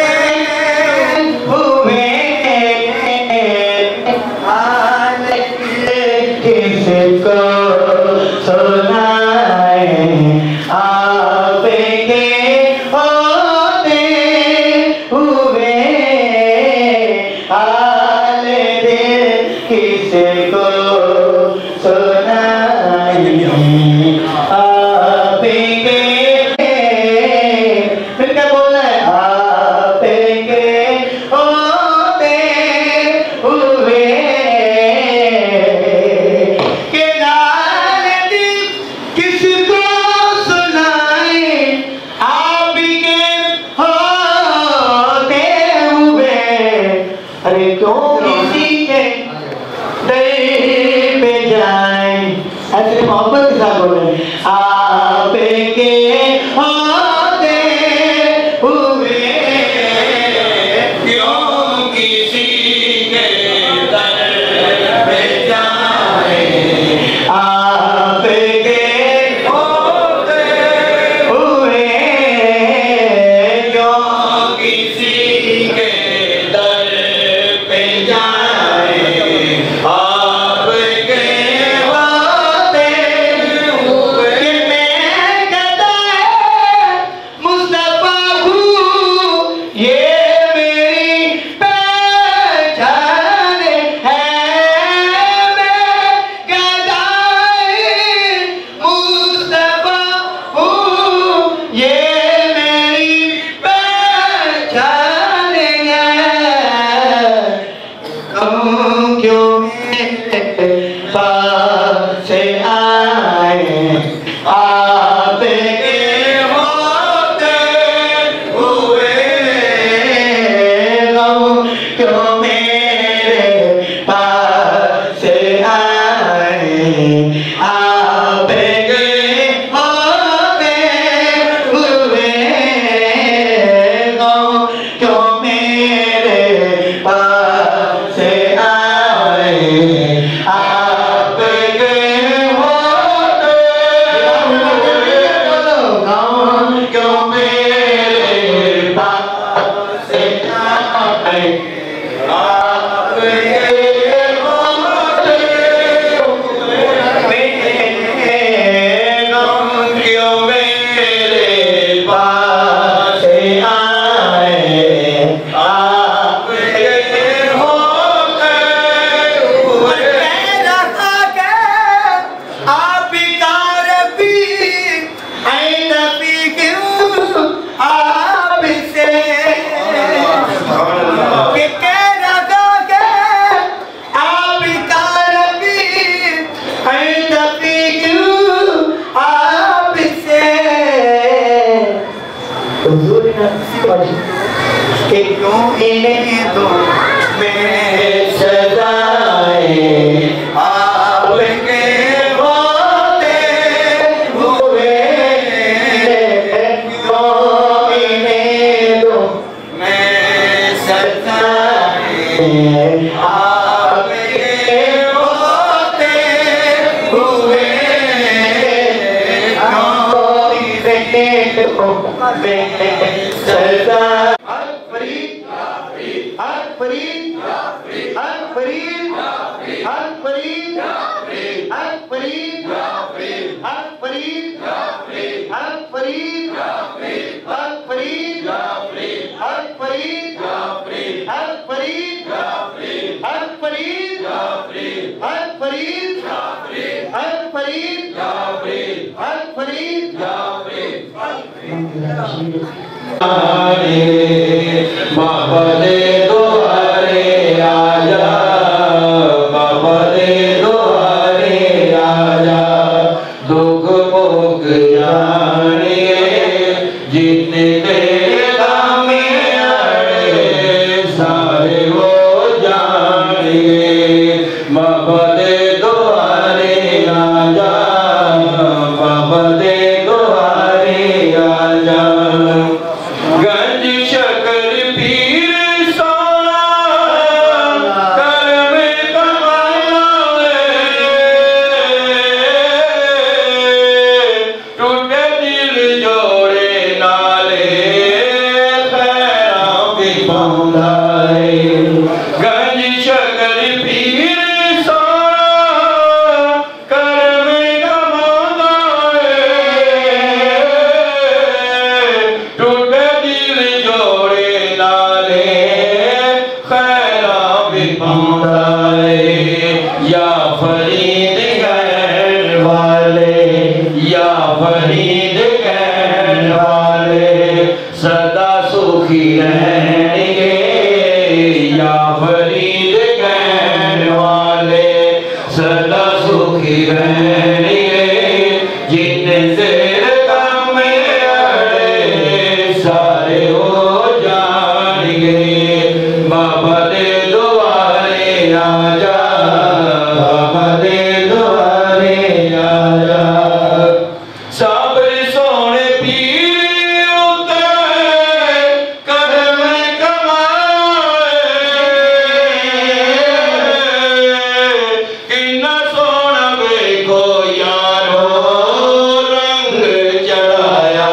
किसको सुनाए आपके फिर क्या बोलना है आपके होते हुए के गाने किसको सुनाए आपके होते हुए अरे क्यों किसी के दर पे जाए ऐसे मोहब्बत के साथ बोले आपके होते हुए क्यों किसी के दर पे जाए आपके होते हुए क्यों किसी के दर पे जाए आपके होते हुए कि मैं गदा मुस्तफा हूँ ये मेरी पहचान है मैं गदा मुस्तफा हूँ ये मेरी पहचान है कहूँ क्यों मेरे पास आए आपके होते हुए कहूँ क्यों मेरे पास आए आपके होते हुए कहूँ क्यों मेरे पास आए आपके होते हुए कहूँ क्यों मेरे पास आए आपके होते हुए कहूँ क्यों मेरे पास आए आपके होते हुए आपका रबी ऐ नबी क्यों आपसे कि कह रहा के आपका रबी ऐ नबी क्यों आपसे हुजूर नफसी पढ़ी कि क्यों इन्हें तो मैं सजाए आपके होते हुए क्यों इन्हें तो मैं सजाए आपके होते हुए क्यों इन्हें तो मैं सजा बाबा दे दुआरे आजा बाबा दे दुआरे आजा दुख मुख जानिए जितने तेरा में अड़े सारे वो जानिए बाबा दे दुआरे आजा बाबा दे दुआरे आजा गंज शकर पीर सोना कर में कमाए टूटे दिल जोड़े नाले खैरों की पहुँचाए गंज शकर पीर सोना कर में कमाए टूटे दिल जोड़े नाले खैरों की पहुँचाए रहणगे या फरीद कहण वाले सदा सुखी रहणगे जिन्ने तेरे काम अड़े सारे हो जाएंगे बाबा दे दुआरे आजा बाबा दे दुआरे आजा साबर सोने पीर उतरे करम कमाए किन्ना सोना देखो यारो रंग चढ़ाया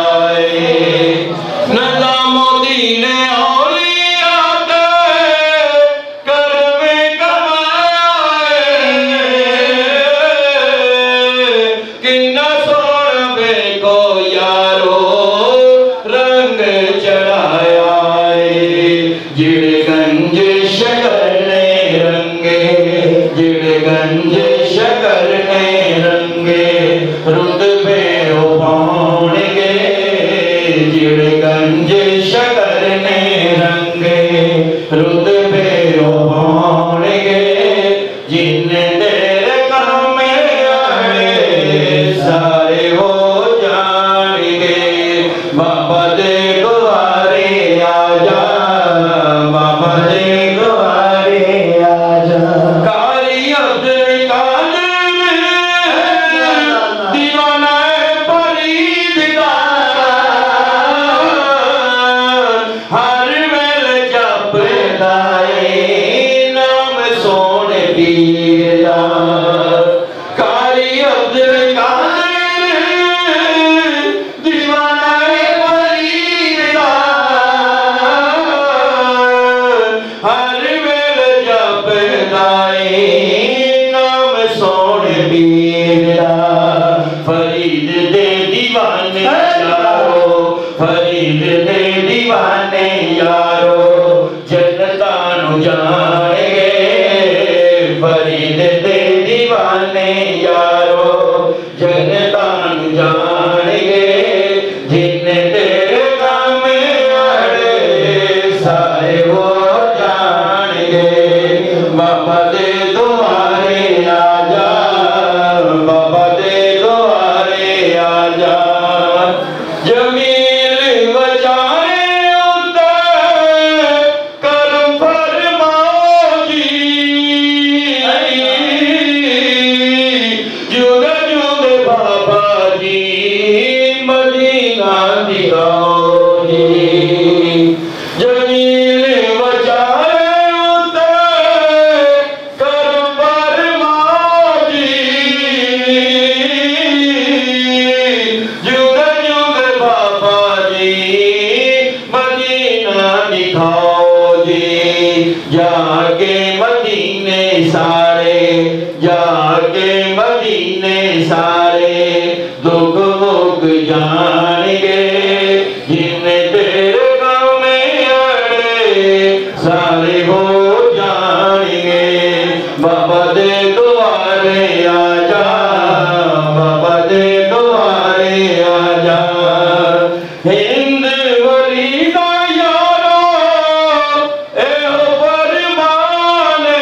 नदा मोदी ने औलिया करम कमाए किन्ना को यारो रंग चढ़ाया जिड़गंज शकर ने रंगे जिड़गंज शकर ने रंगे रुतबे पाउणगे जिड़गंज शकर ने रंगे रुतबे पाउणगे जिन्ने तेरे काम आए सारे हो बाबा दे दुआरे आजा बाबा दे दुआरे आजा कारी अब्दुल कादिर दीवाना फरीद दा हर वेल जपदा नाम सोने पीर दा कारी अब्दुल फरीद दे दीवाने यारो फरीद दे दीवाने यारो जन्नतां जाएंगे फरीद दे दीवाने यारो जन्नतां जाएंगे जिन्ने तेरे काम अड़े सारे हो जाएंगे बाबा दे दुआरे आजा बाबा दे दुआरे आजा जमील बचाए उतर करम फरमाओ जी जुग जुग बाबा जी मदीना दिखाओ जी जमील बचाए उतर करम फरमाओ जी जुग जुग बाबा जी मदीना दिखाओ जी जाके मदीने सारे जाके मदीने सारे दुख मुख जानेंगे जिन्ने तेरे काम अड़े सारे हो जाएंगे बाबा दे दुआरे आजा बाबा दे दुआरे आजा हिंद वली दा यारो एहो फरमाने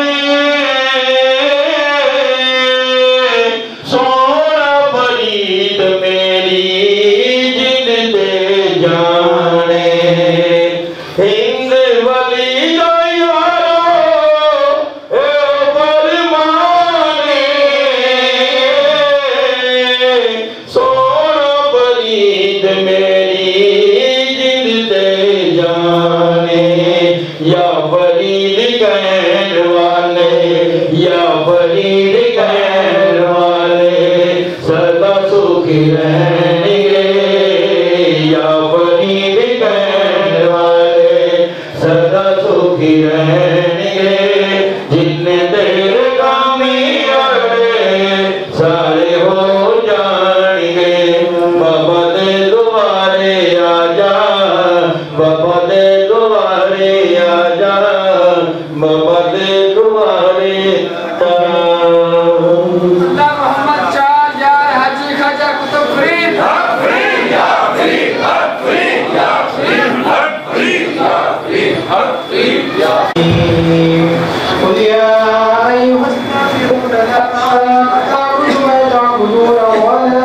सोना फरीद मेरी जिन दे जाने हिंद वली दा यारो एहो फरमाने सोना फरीद मेरी जिन दे जाने या फरीद कहण वाले या फरीद कहण वाले सदा सुखी रहणगे या फरीद कहण वाले सदा सुखी रहणगे जिन्ने तेरे काम अड़े सारे हो जाएंगे बाबा दे दुआरे आजा बाबा दे दुआरे आजा बाबा दे दुआरे
मोहम्मद चार यार हाजी ख्वाजा कुतुब फरीद हक फरीद या फरीद हक फरीद या फरीद हक फरीद या
قل يا أيها الكافرون لا أعبد ما تعبدون ولا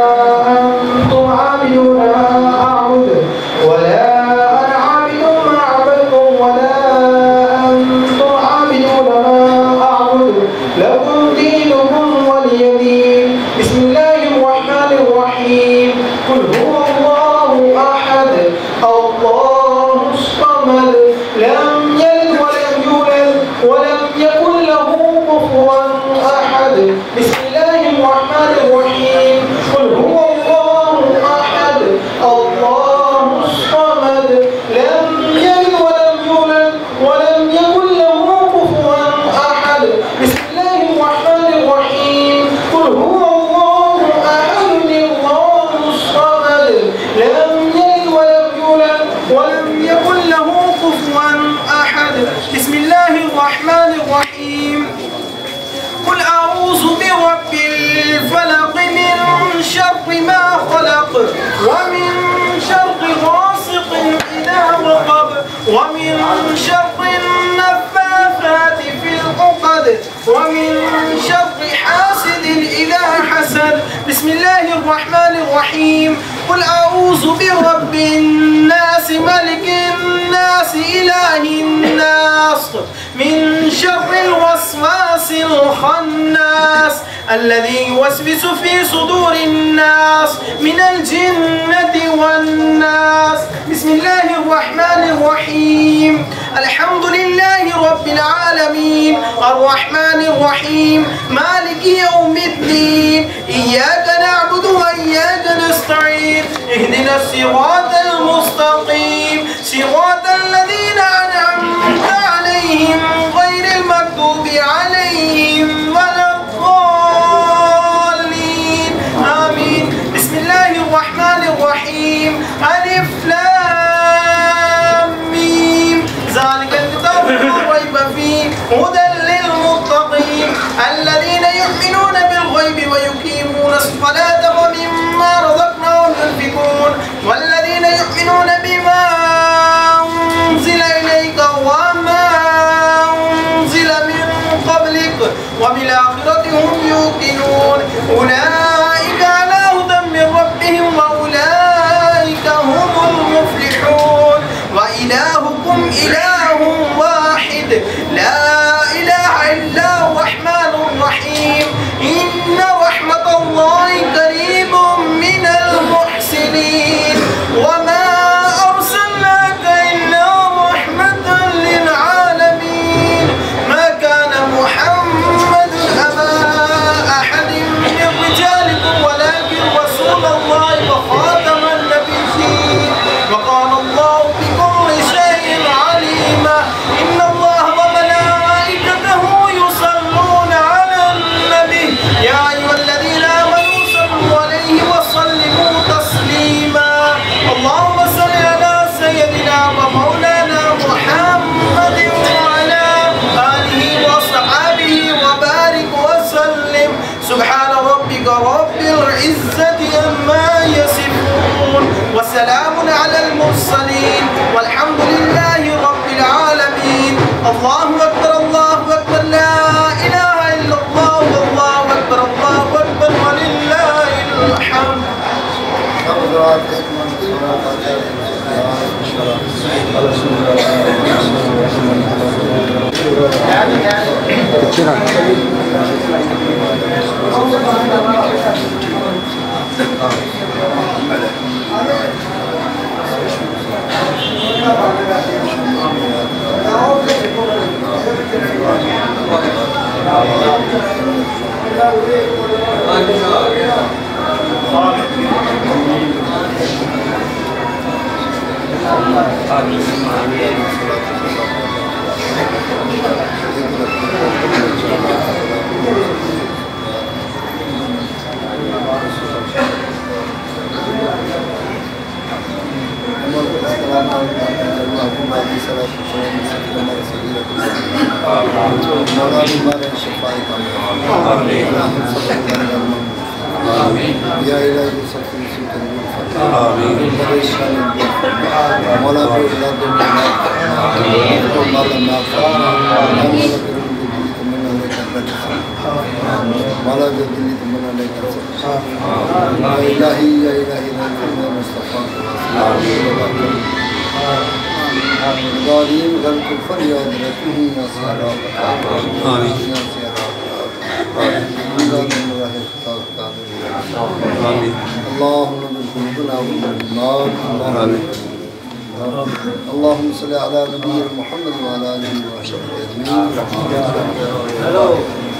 أنتم عابدون ما أعبد ولا أنا عابد ما عبدتم ولا أنتم عابدون ما أعبد لكم دينكم ولي دين. بسم الله الرحمن الرحيم. قل هو الله أحد الله الصمد لم يلد ولم يولد ولم يكن له كفوا أحد. بسم الله الرحمن الرحيم. قل هو الله أحد الله الصمد لم يلد ولم يولد ولم يكن له كفوا أحد. بسم الله الرحمن الرحيم. قل هو الله أحد الله الصمد لم يلد ولم يولد ولم يكن له كفوا أحد. بسم الله الرحمن الرحيم. قل أعوذ برب الفلق من شر ما خلق ومن شر غاسق إذا وقب ومن شر النفاثات في العقد ومن شر حاسد إذا حسد. بسم الله الرحمن الرحيم. قل أعوذ برب الناس ملك الناس إله الناس من شر الوسواس الخناس الذي يوسوس في صدور الناس من الجنة والناس. بسم الله الرحمن الرحيم. الحمد لله رب العالمين الرحمن الرحيم مالك يوم الدين إياك نعبد وإياك نستعين اهدنا الصراط المستقيم صراط الذين أنعمت عليهم غير المغضوب عليهم ولا الضالين آمين. بسم الله الرحمن الرحيم. ألف لام ميم ذلك الكتاب لا ريب فيه هدى للمتقين الذين يؤمنون بالغيب ويقيمون الصلاة ومما رزقناهم ينفقون والذين يؤمنون بما أنزل إليك وما أنزل من قبلك وبالآخرة هم يوقنون أولئك على هدى من ربهم وأولئك هم المفلحون. وإلهكم إله واحد لا إله إلا هو الرحمن الرحيم. إن رحمة الله قريب من المحسنين وما أرسلناك إلا رحمة للعالمين. ما كان محمد أبا أحد من رجالكم ولكن رسول الله وخاتم النبيين وكان الله بكل شيء عليما. إن الله وملائكته يصلون على النبي يا أيها الذين آمنوا صلوا عليه وسلموا تسليما. اللهم صل على سيدنا ومولانا محمد وعلى آله وصحبه وبارك وسلم. سبحان ربك رب العزة عما يصفون وسلام على المرسلين والحمد لله رب العالمين. الله أكبر الله أكبر لا إله إلا الله والله أكبر الله أكبر ولله الحمد.
يا إلهي صفي سلطان آمين. مولا माला जो दिल्ली तमन्ना लेकर इलाही या इलाही मुस्तफा गालिब गल को फरियाद रखी या सारा आमीन या सारा आमीन अल्लाहुम्मा बिकुलना आमीन اللهم صل على نبينا محمد وعلى اله وصحبه اجمعين हेलो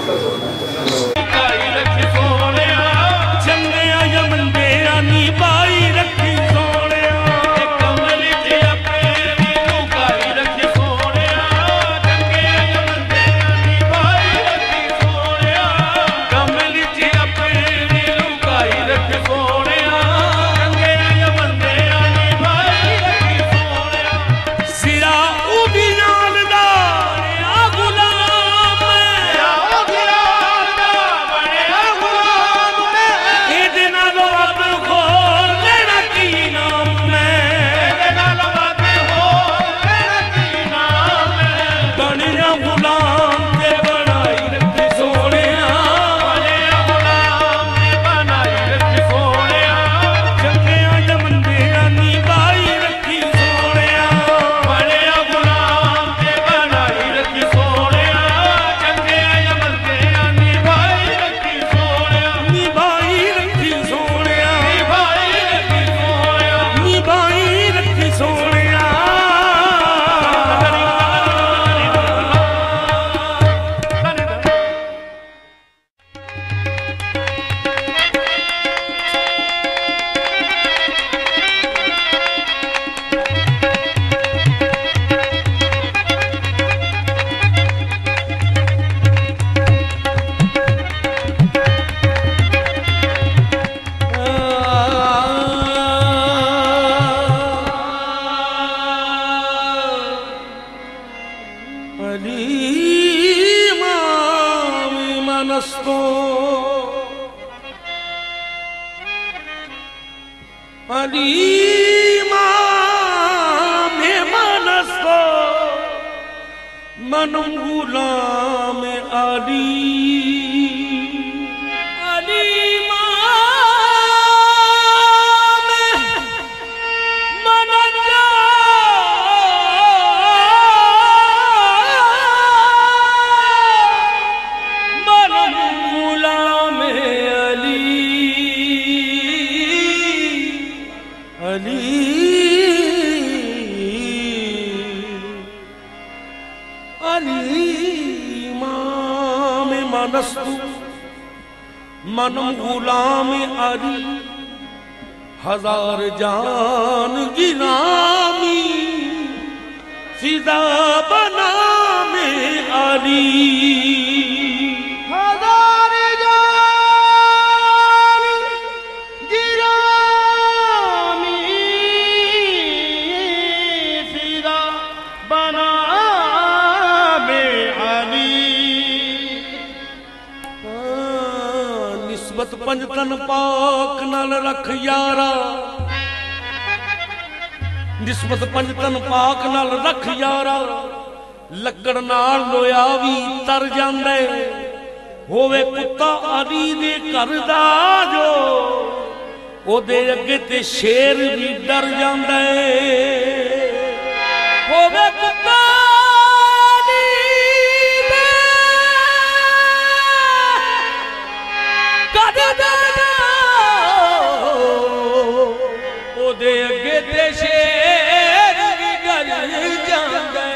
मनम गुलाम अली हजार जान गिरामी फिदा बना में अली हजार जान गिरामी फिदा बना में अली निस्बत पंजतन पाक नाल रख यारा निस्बत पंजतन पाक नाल रख यारा लकड़ नाल लोया भी तर जांदे होवे कुत्ता अली दे घर दा जो ओदे अगे ते शेर भी डर जांदे होवे कुत्ता दे अगे ते शेर भी डर जांदे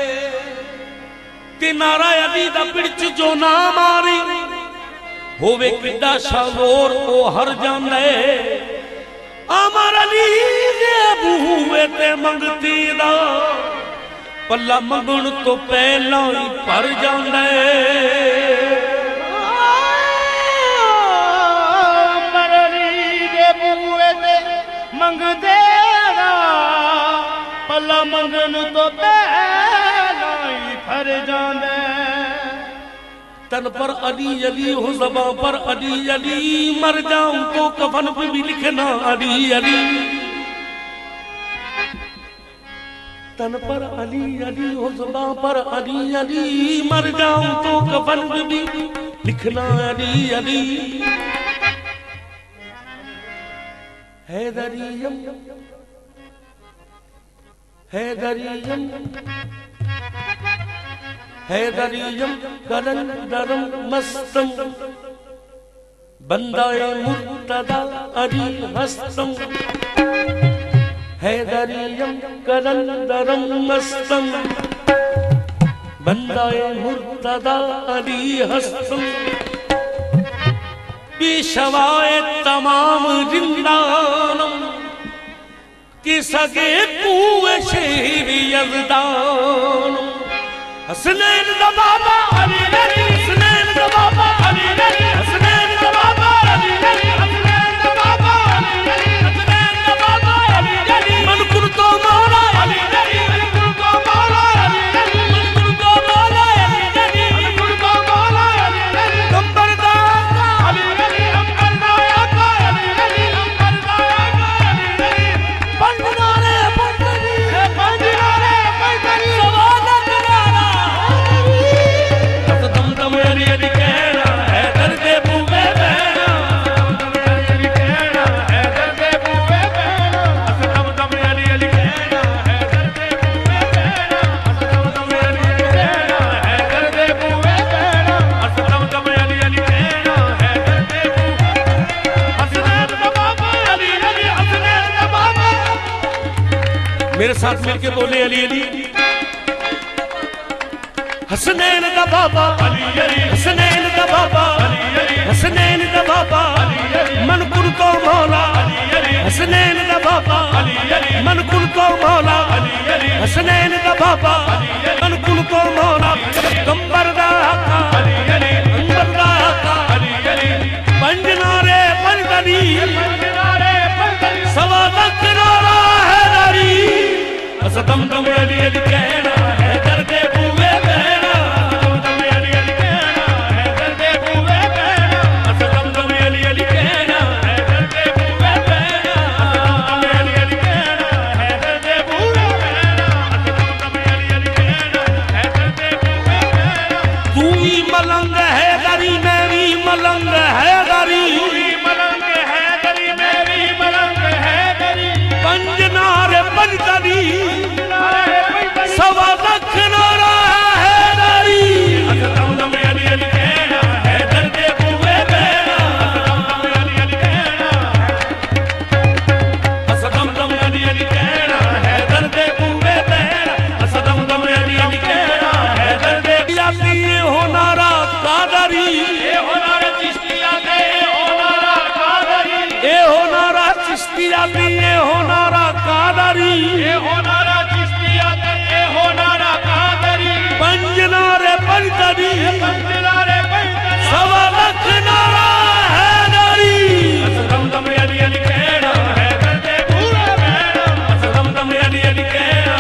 ते नारा अली दा पिड़च जो ना मारी होवे किड्डा शाज़ोर ओ हर जांदे अमर अली दे बूहे ते मंगती दा पल्ला मंगण तो पहला ही भर जांदे मंगदे पला मंगन तो पहला ही फर जांदे तन पर अली अली हो ज़बां पर अली अली मर जाऊं तो कफन पे भी लिखना अली अली तन पर अली अली हो ज़ुबां पर अली अली, मर जाऊं तो कफन भी लिखना अली अली। हैदरियम हैदरियम हैदरियम कलंदरम मस्तम, बंदाए मुर्तदा अली हस्तम। हैदरियम कलंदरम मस्तम, बंदाए मुर्तदा अली हस्तम। पेशवाए तमाम जिंदानम, कि सगे कुएं शेर यज़दान। हसनैन दा बाबा अली अली, हसनैन दा बाबा अली अली, हसनैन दा बाबा अली अली, हसनैन दा बाबा अली अली, हसनैन दा बाबा अली अली। मन कुर्तो मौला अली अली, मन कुर्तो मौला अली अली, मन कुर्तो मौला अली अली, मन कुर्तो मौला अली अली। कंबरदा अली अली, हम करदाया का अली अली, हम करदाया का अली अली। पंजनारे पंजनी, पंजनारे पंजनी, सवादा करारा। दम दम अली अली कहना है दर्दे बूवे बहना, अली कहना है दर्दे बूवे बहना। दम दम अली अली कहना है दर्दे बूवे बहना, दम दम अली अली कहना है दर्दे बूवे बहना। दम दम अली अली कहना है दर्दे बूवे। हसनैन दा बाबा अली अली, हसनैन दा बाबा। मेरे साथ मिलके बोले अली अली। हसनैन दा बाबा अली अली, हसनैन दा बाबा अली अली, हसनैन दा बाबा अली अली। मनकुल को मौला अली अली, हसनैन दा बाबा अली अली, मनकुल को मौला अली अली, हसनैन दा बाबा अली अली, मनकुल को मौला। कंबर दा आका अली अली, कंबर दा आका अली अली। पंजनारे पंजनी, पंजनारे पंजनी, सवा लाख नारा है नारी। दम दम अली अली कहना है दर्दे बूवे बहना, दम दम अली अली कहना है दर्दे बूवे बहना। दम दम अली अली कहना है दर्दे बूवे बहना, दम अली अली कहना है दर्दे बूवे बहना। दम दम अली अली कहना है दर्दे बूवे बहना। तू ही मलंग है दरी, मैं भी मलंग है दरी, तू ही मलंग है दरी, मैं भी मलंग है दरी। पंजनारे पंजनी, सवा लाख नारा है नारी। दम दम अली अली कहना है दर्दे बूवे बहना, दम दम अली अली कहना है। दम दम अली अली कहना है दर्दे बूवे बहना, दम दम अली अली कहना है दर्दे। ये हो नारा कादरी, ये हो नारा चिश्तिया दे, ये हो नारा कादरी, ये हो नारा चिश्तिया दे, ये हो नारा कादरी, ये हो नारा चिश्तिया दे, ये हो नारा कादरी। पंजनारे पंजनी, पंजनारे पंजनी, सवा लाख नारा है नारी। दम दम अली अली कहना है दर्दे बूवे बहना, दम दम अली अली कहना।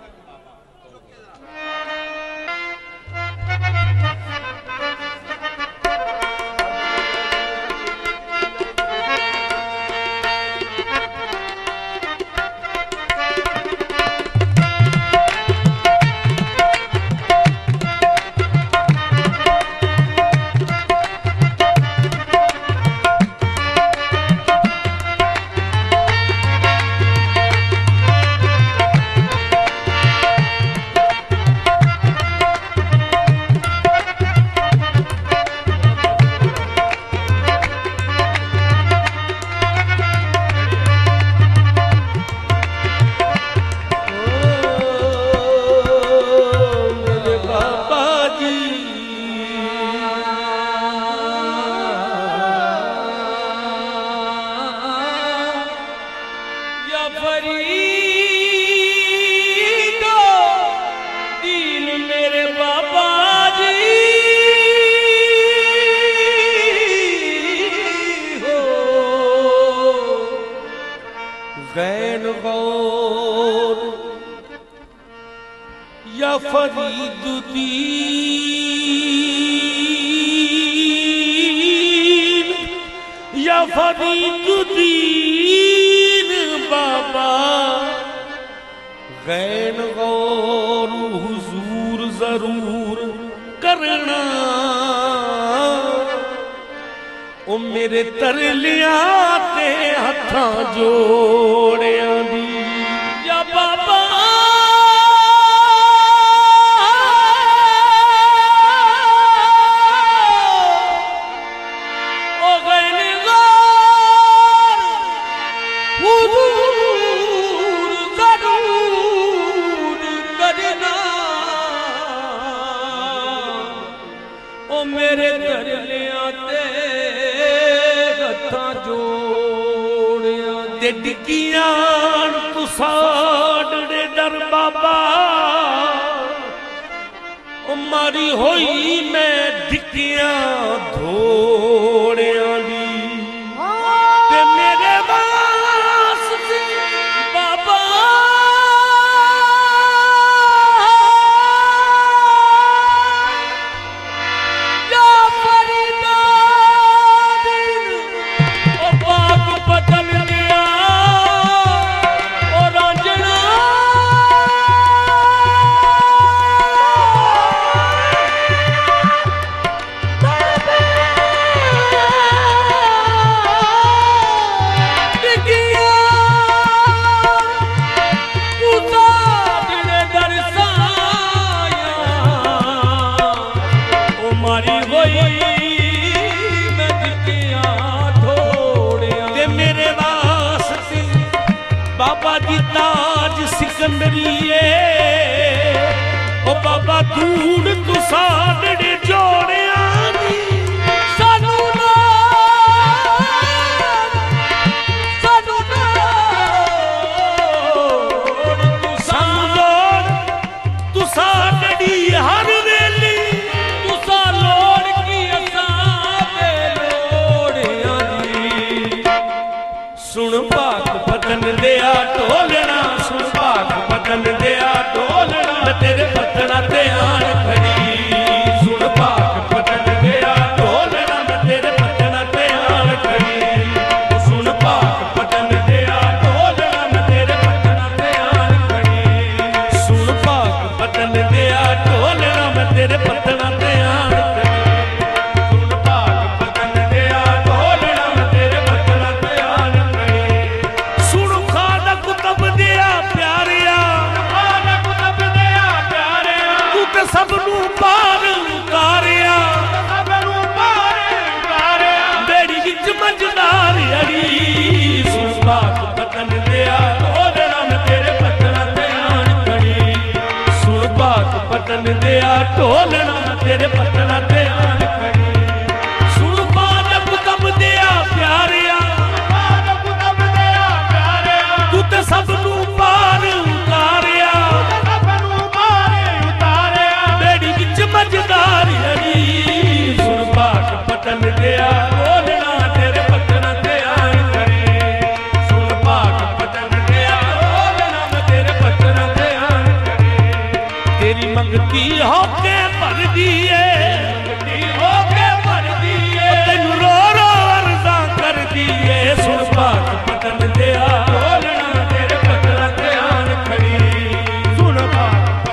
या फरीदुद्दीन, या फरीदुद्दीन बाबा गैन गौर हुजूर जरूर करना ओ मेरे तरलियां ते हत्थां जोड़ियां दी या बाबा ओ गैन गौर हुजूर जरूर करना ओ मेरे तरलियां ते जोड़ियां ते डिगियां तू साडे डर बाबा मारी होई मैं डिगियां धोड़ियां दी ते मेरे वास्ते बाबा बाबा जी ताज सिकंदरिए ओ बाबा धूड़ तू साडे जोड़िया सानू तू साडड़ी हर वेली तू सा लोड़ की असां लोड़िया सुन भाग पतन दिया ढोलना सुन भाग पतन दिया ढोलना तेरे पतना ते आन खड़ी सुन भाग पतन दिया ढोलना तेरे पतना ते आन खड़ी सुन भाग पतन दिया ढोलना तेरे पतना ते आन खड़ी सुन भाग पतन दिया ढोलना तेरे पतना ते आन खड़ी सुन भाग पतन दिया ढोलना तेरे पतना ते आन खड़ी सुन खादा कुतब दिया प्यारिया सब नू पार उतारिया मेरी विच मंझदार अड़ी सुन भाग पतन दिया ढोलना मैं तेरे पतना ते आन खड़ी सुन भाग पतन दिया ढोलना मैं तेरे पतना ते आन खड़ी सुन पाद कुतब दिया प्यारिया तू ते सब नू पार उतारिया मजदार अड़ी सुन भाग पतन दिया ढोलना तेरे पतना ते आन खड़ी सुन भाग पतन दिया ढोलना मैं तेरे पतना ते आन खड़ी तेरी मंगती होके भर दिए तेनू रो रो अर्जा कर दिए सुन भाग पतन दिया ढोलना तेरे पतना ते आन खड़ी सुन भाग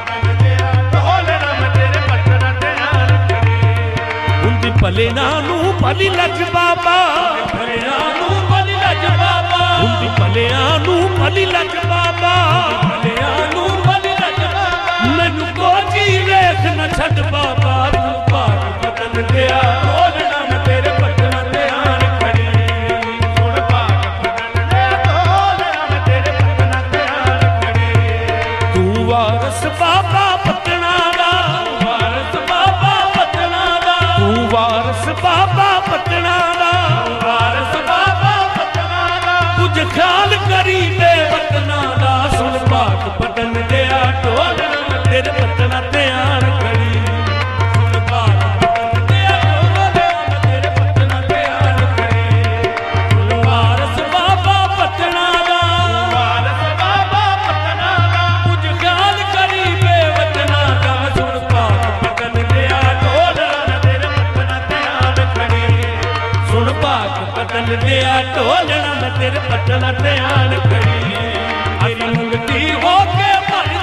भले नानू भली लज बाबा भले नानू भली लज बाबा भले नानू भली लज बाबा भले नानू भली लज बाबा मैनू कोई वेख न छड बाबा तू भाग पतन दिया ढोलना मैं तेरे पतना ते आन खड़ी सुन भाग पतन दिया ढोलना मैं तेरे पतना ते आन खड़ी तू वारस बाबा पतना दा वारस बाबा पतना दा तू वारस बाबा पतना दा वारस बाबा पतना दा कुछ ख्याल करी बे वतना दा सुन भाग पतन दिया ढोलना तेरे पतना ते आन खड़ी सुन भाग पतन दिया ढोलना तेरे पतना ते आन खड़ी सुन वारस बाबा पतना दा वारस बाबा पतना दा कुछ ख्याल करी बे वतना दा सुन भाग पतन दिया ढोलना तेरे पतना ते आन खड़ी सुन भाग पतन दिया ढोलना मैं तेरे पतना ते आन खड़ी तेरी मंगती होके भर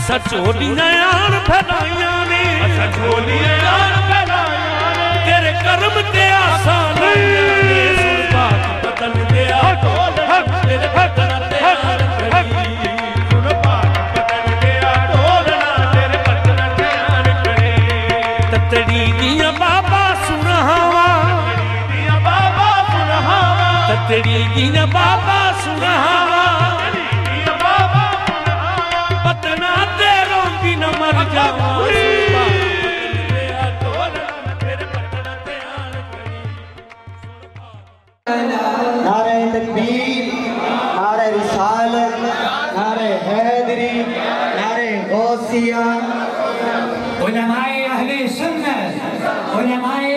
असा चोलियां आन फैलाइया ने असा चोलियां आन फैलाइया ने तेरे कर्म ते आसा लाइया ने सुन बात बदल गया ढोल तेरे बदन ते आन करी सुन बात बदल गया ढोल तेरे बदन ते आन करी ततड़ी दिया बाबा सुनहावा दिया बाबा सुनहावा ततड़ी दिया बाबा सुनहावा दिया बाबा पतना ते रोंदी न मर जावा
नारे तकबीर, नारे रिसालत, नारे हैदरी, नारे गौसिया। उलमाए अहले सुन्नत, उलमाए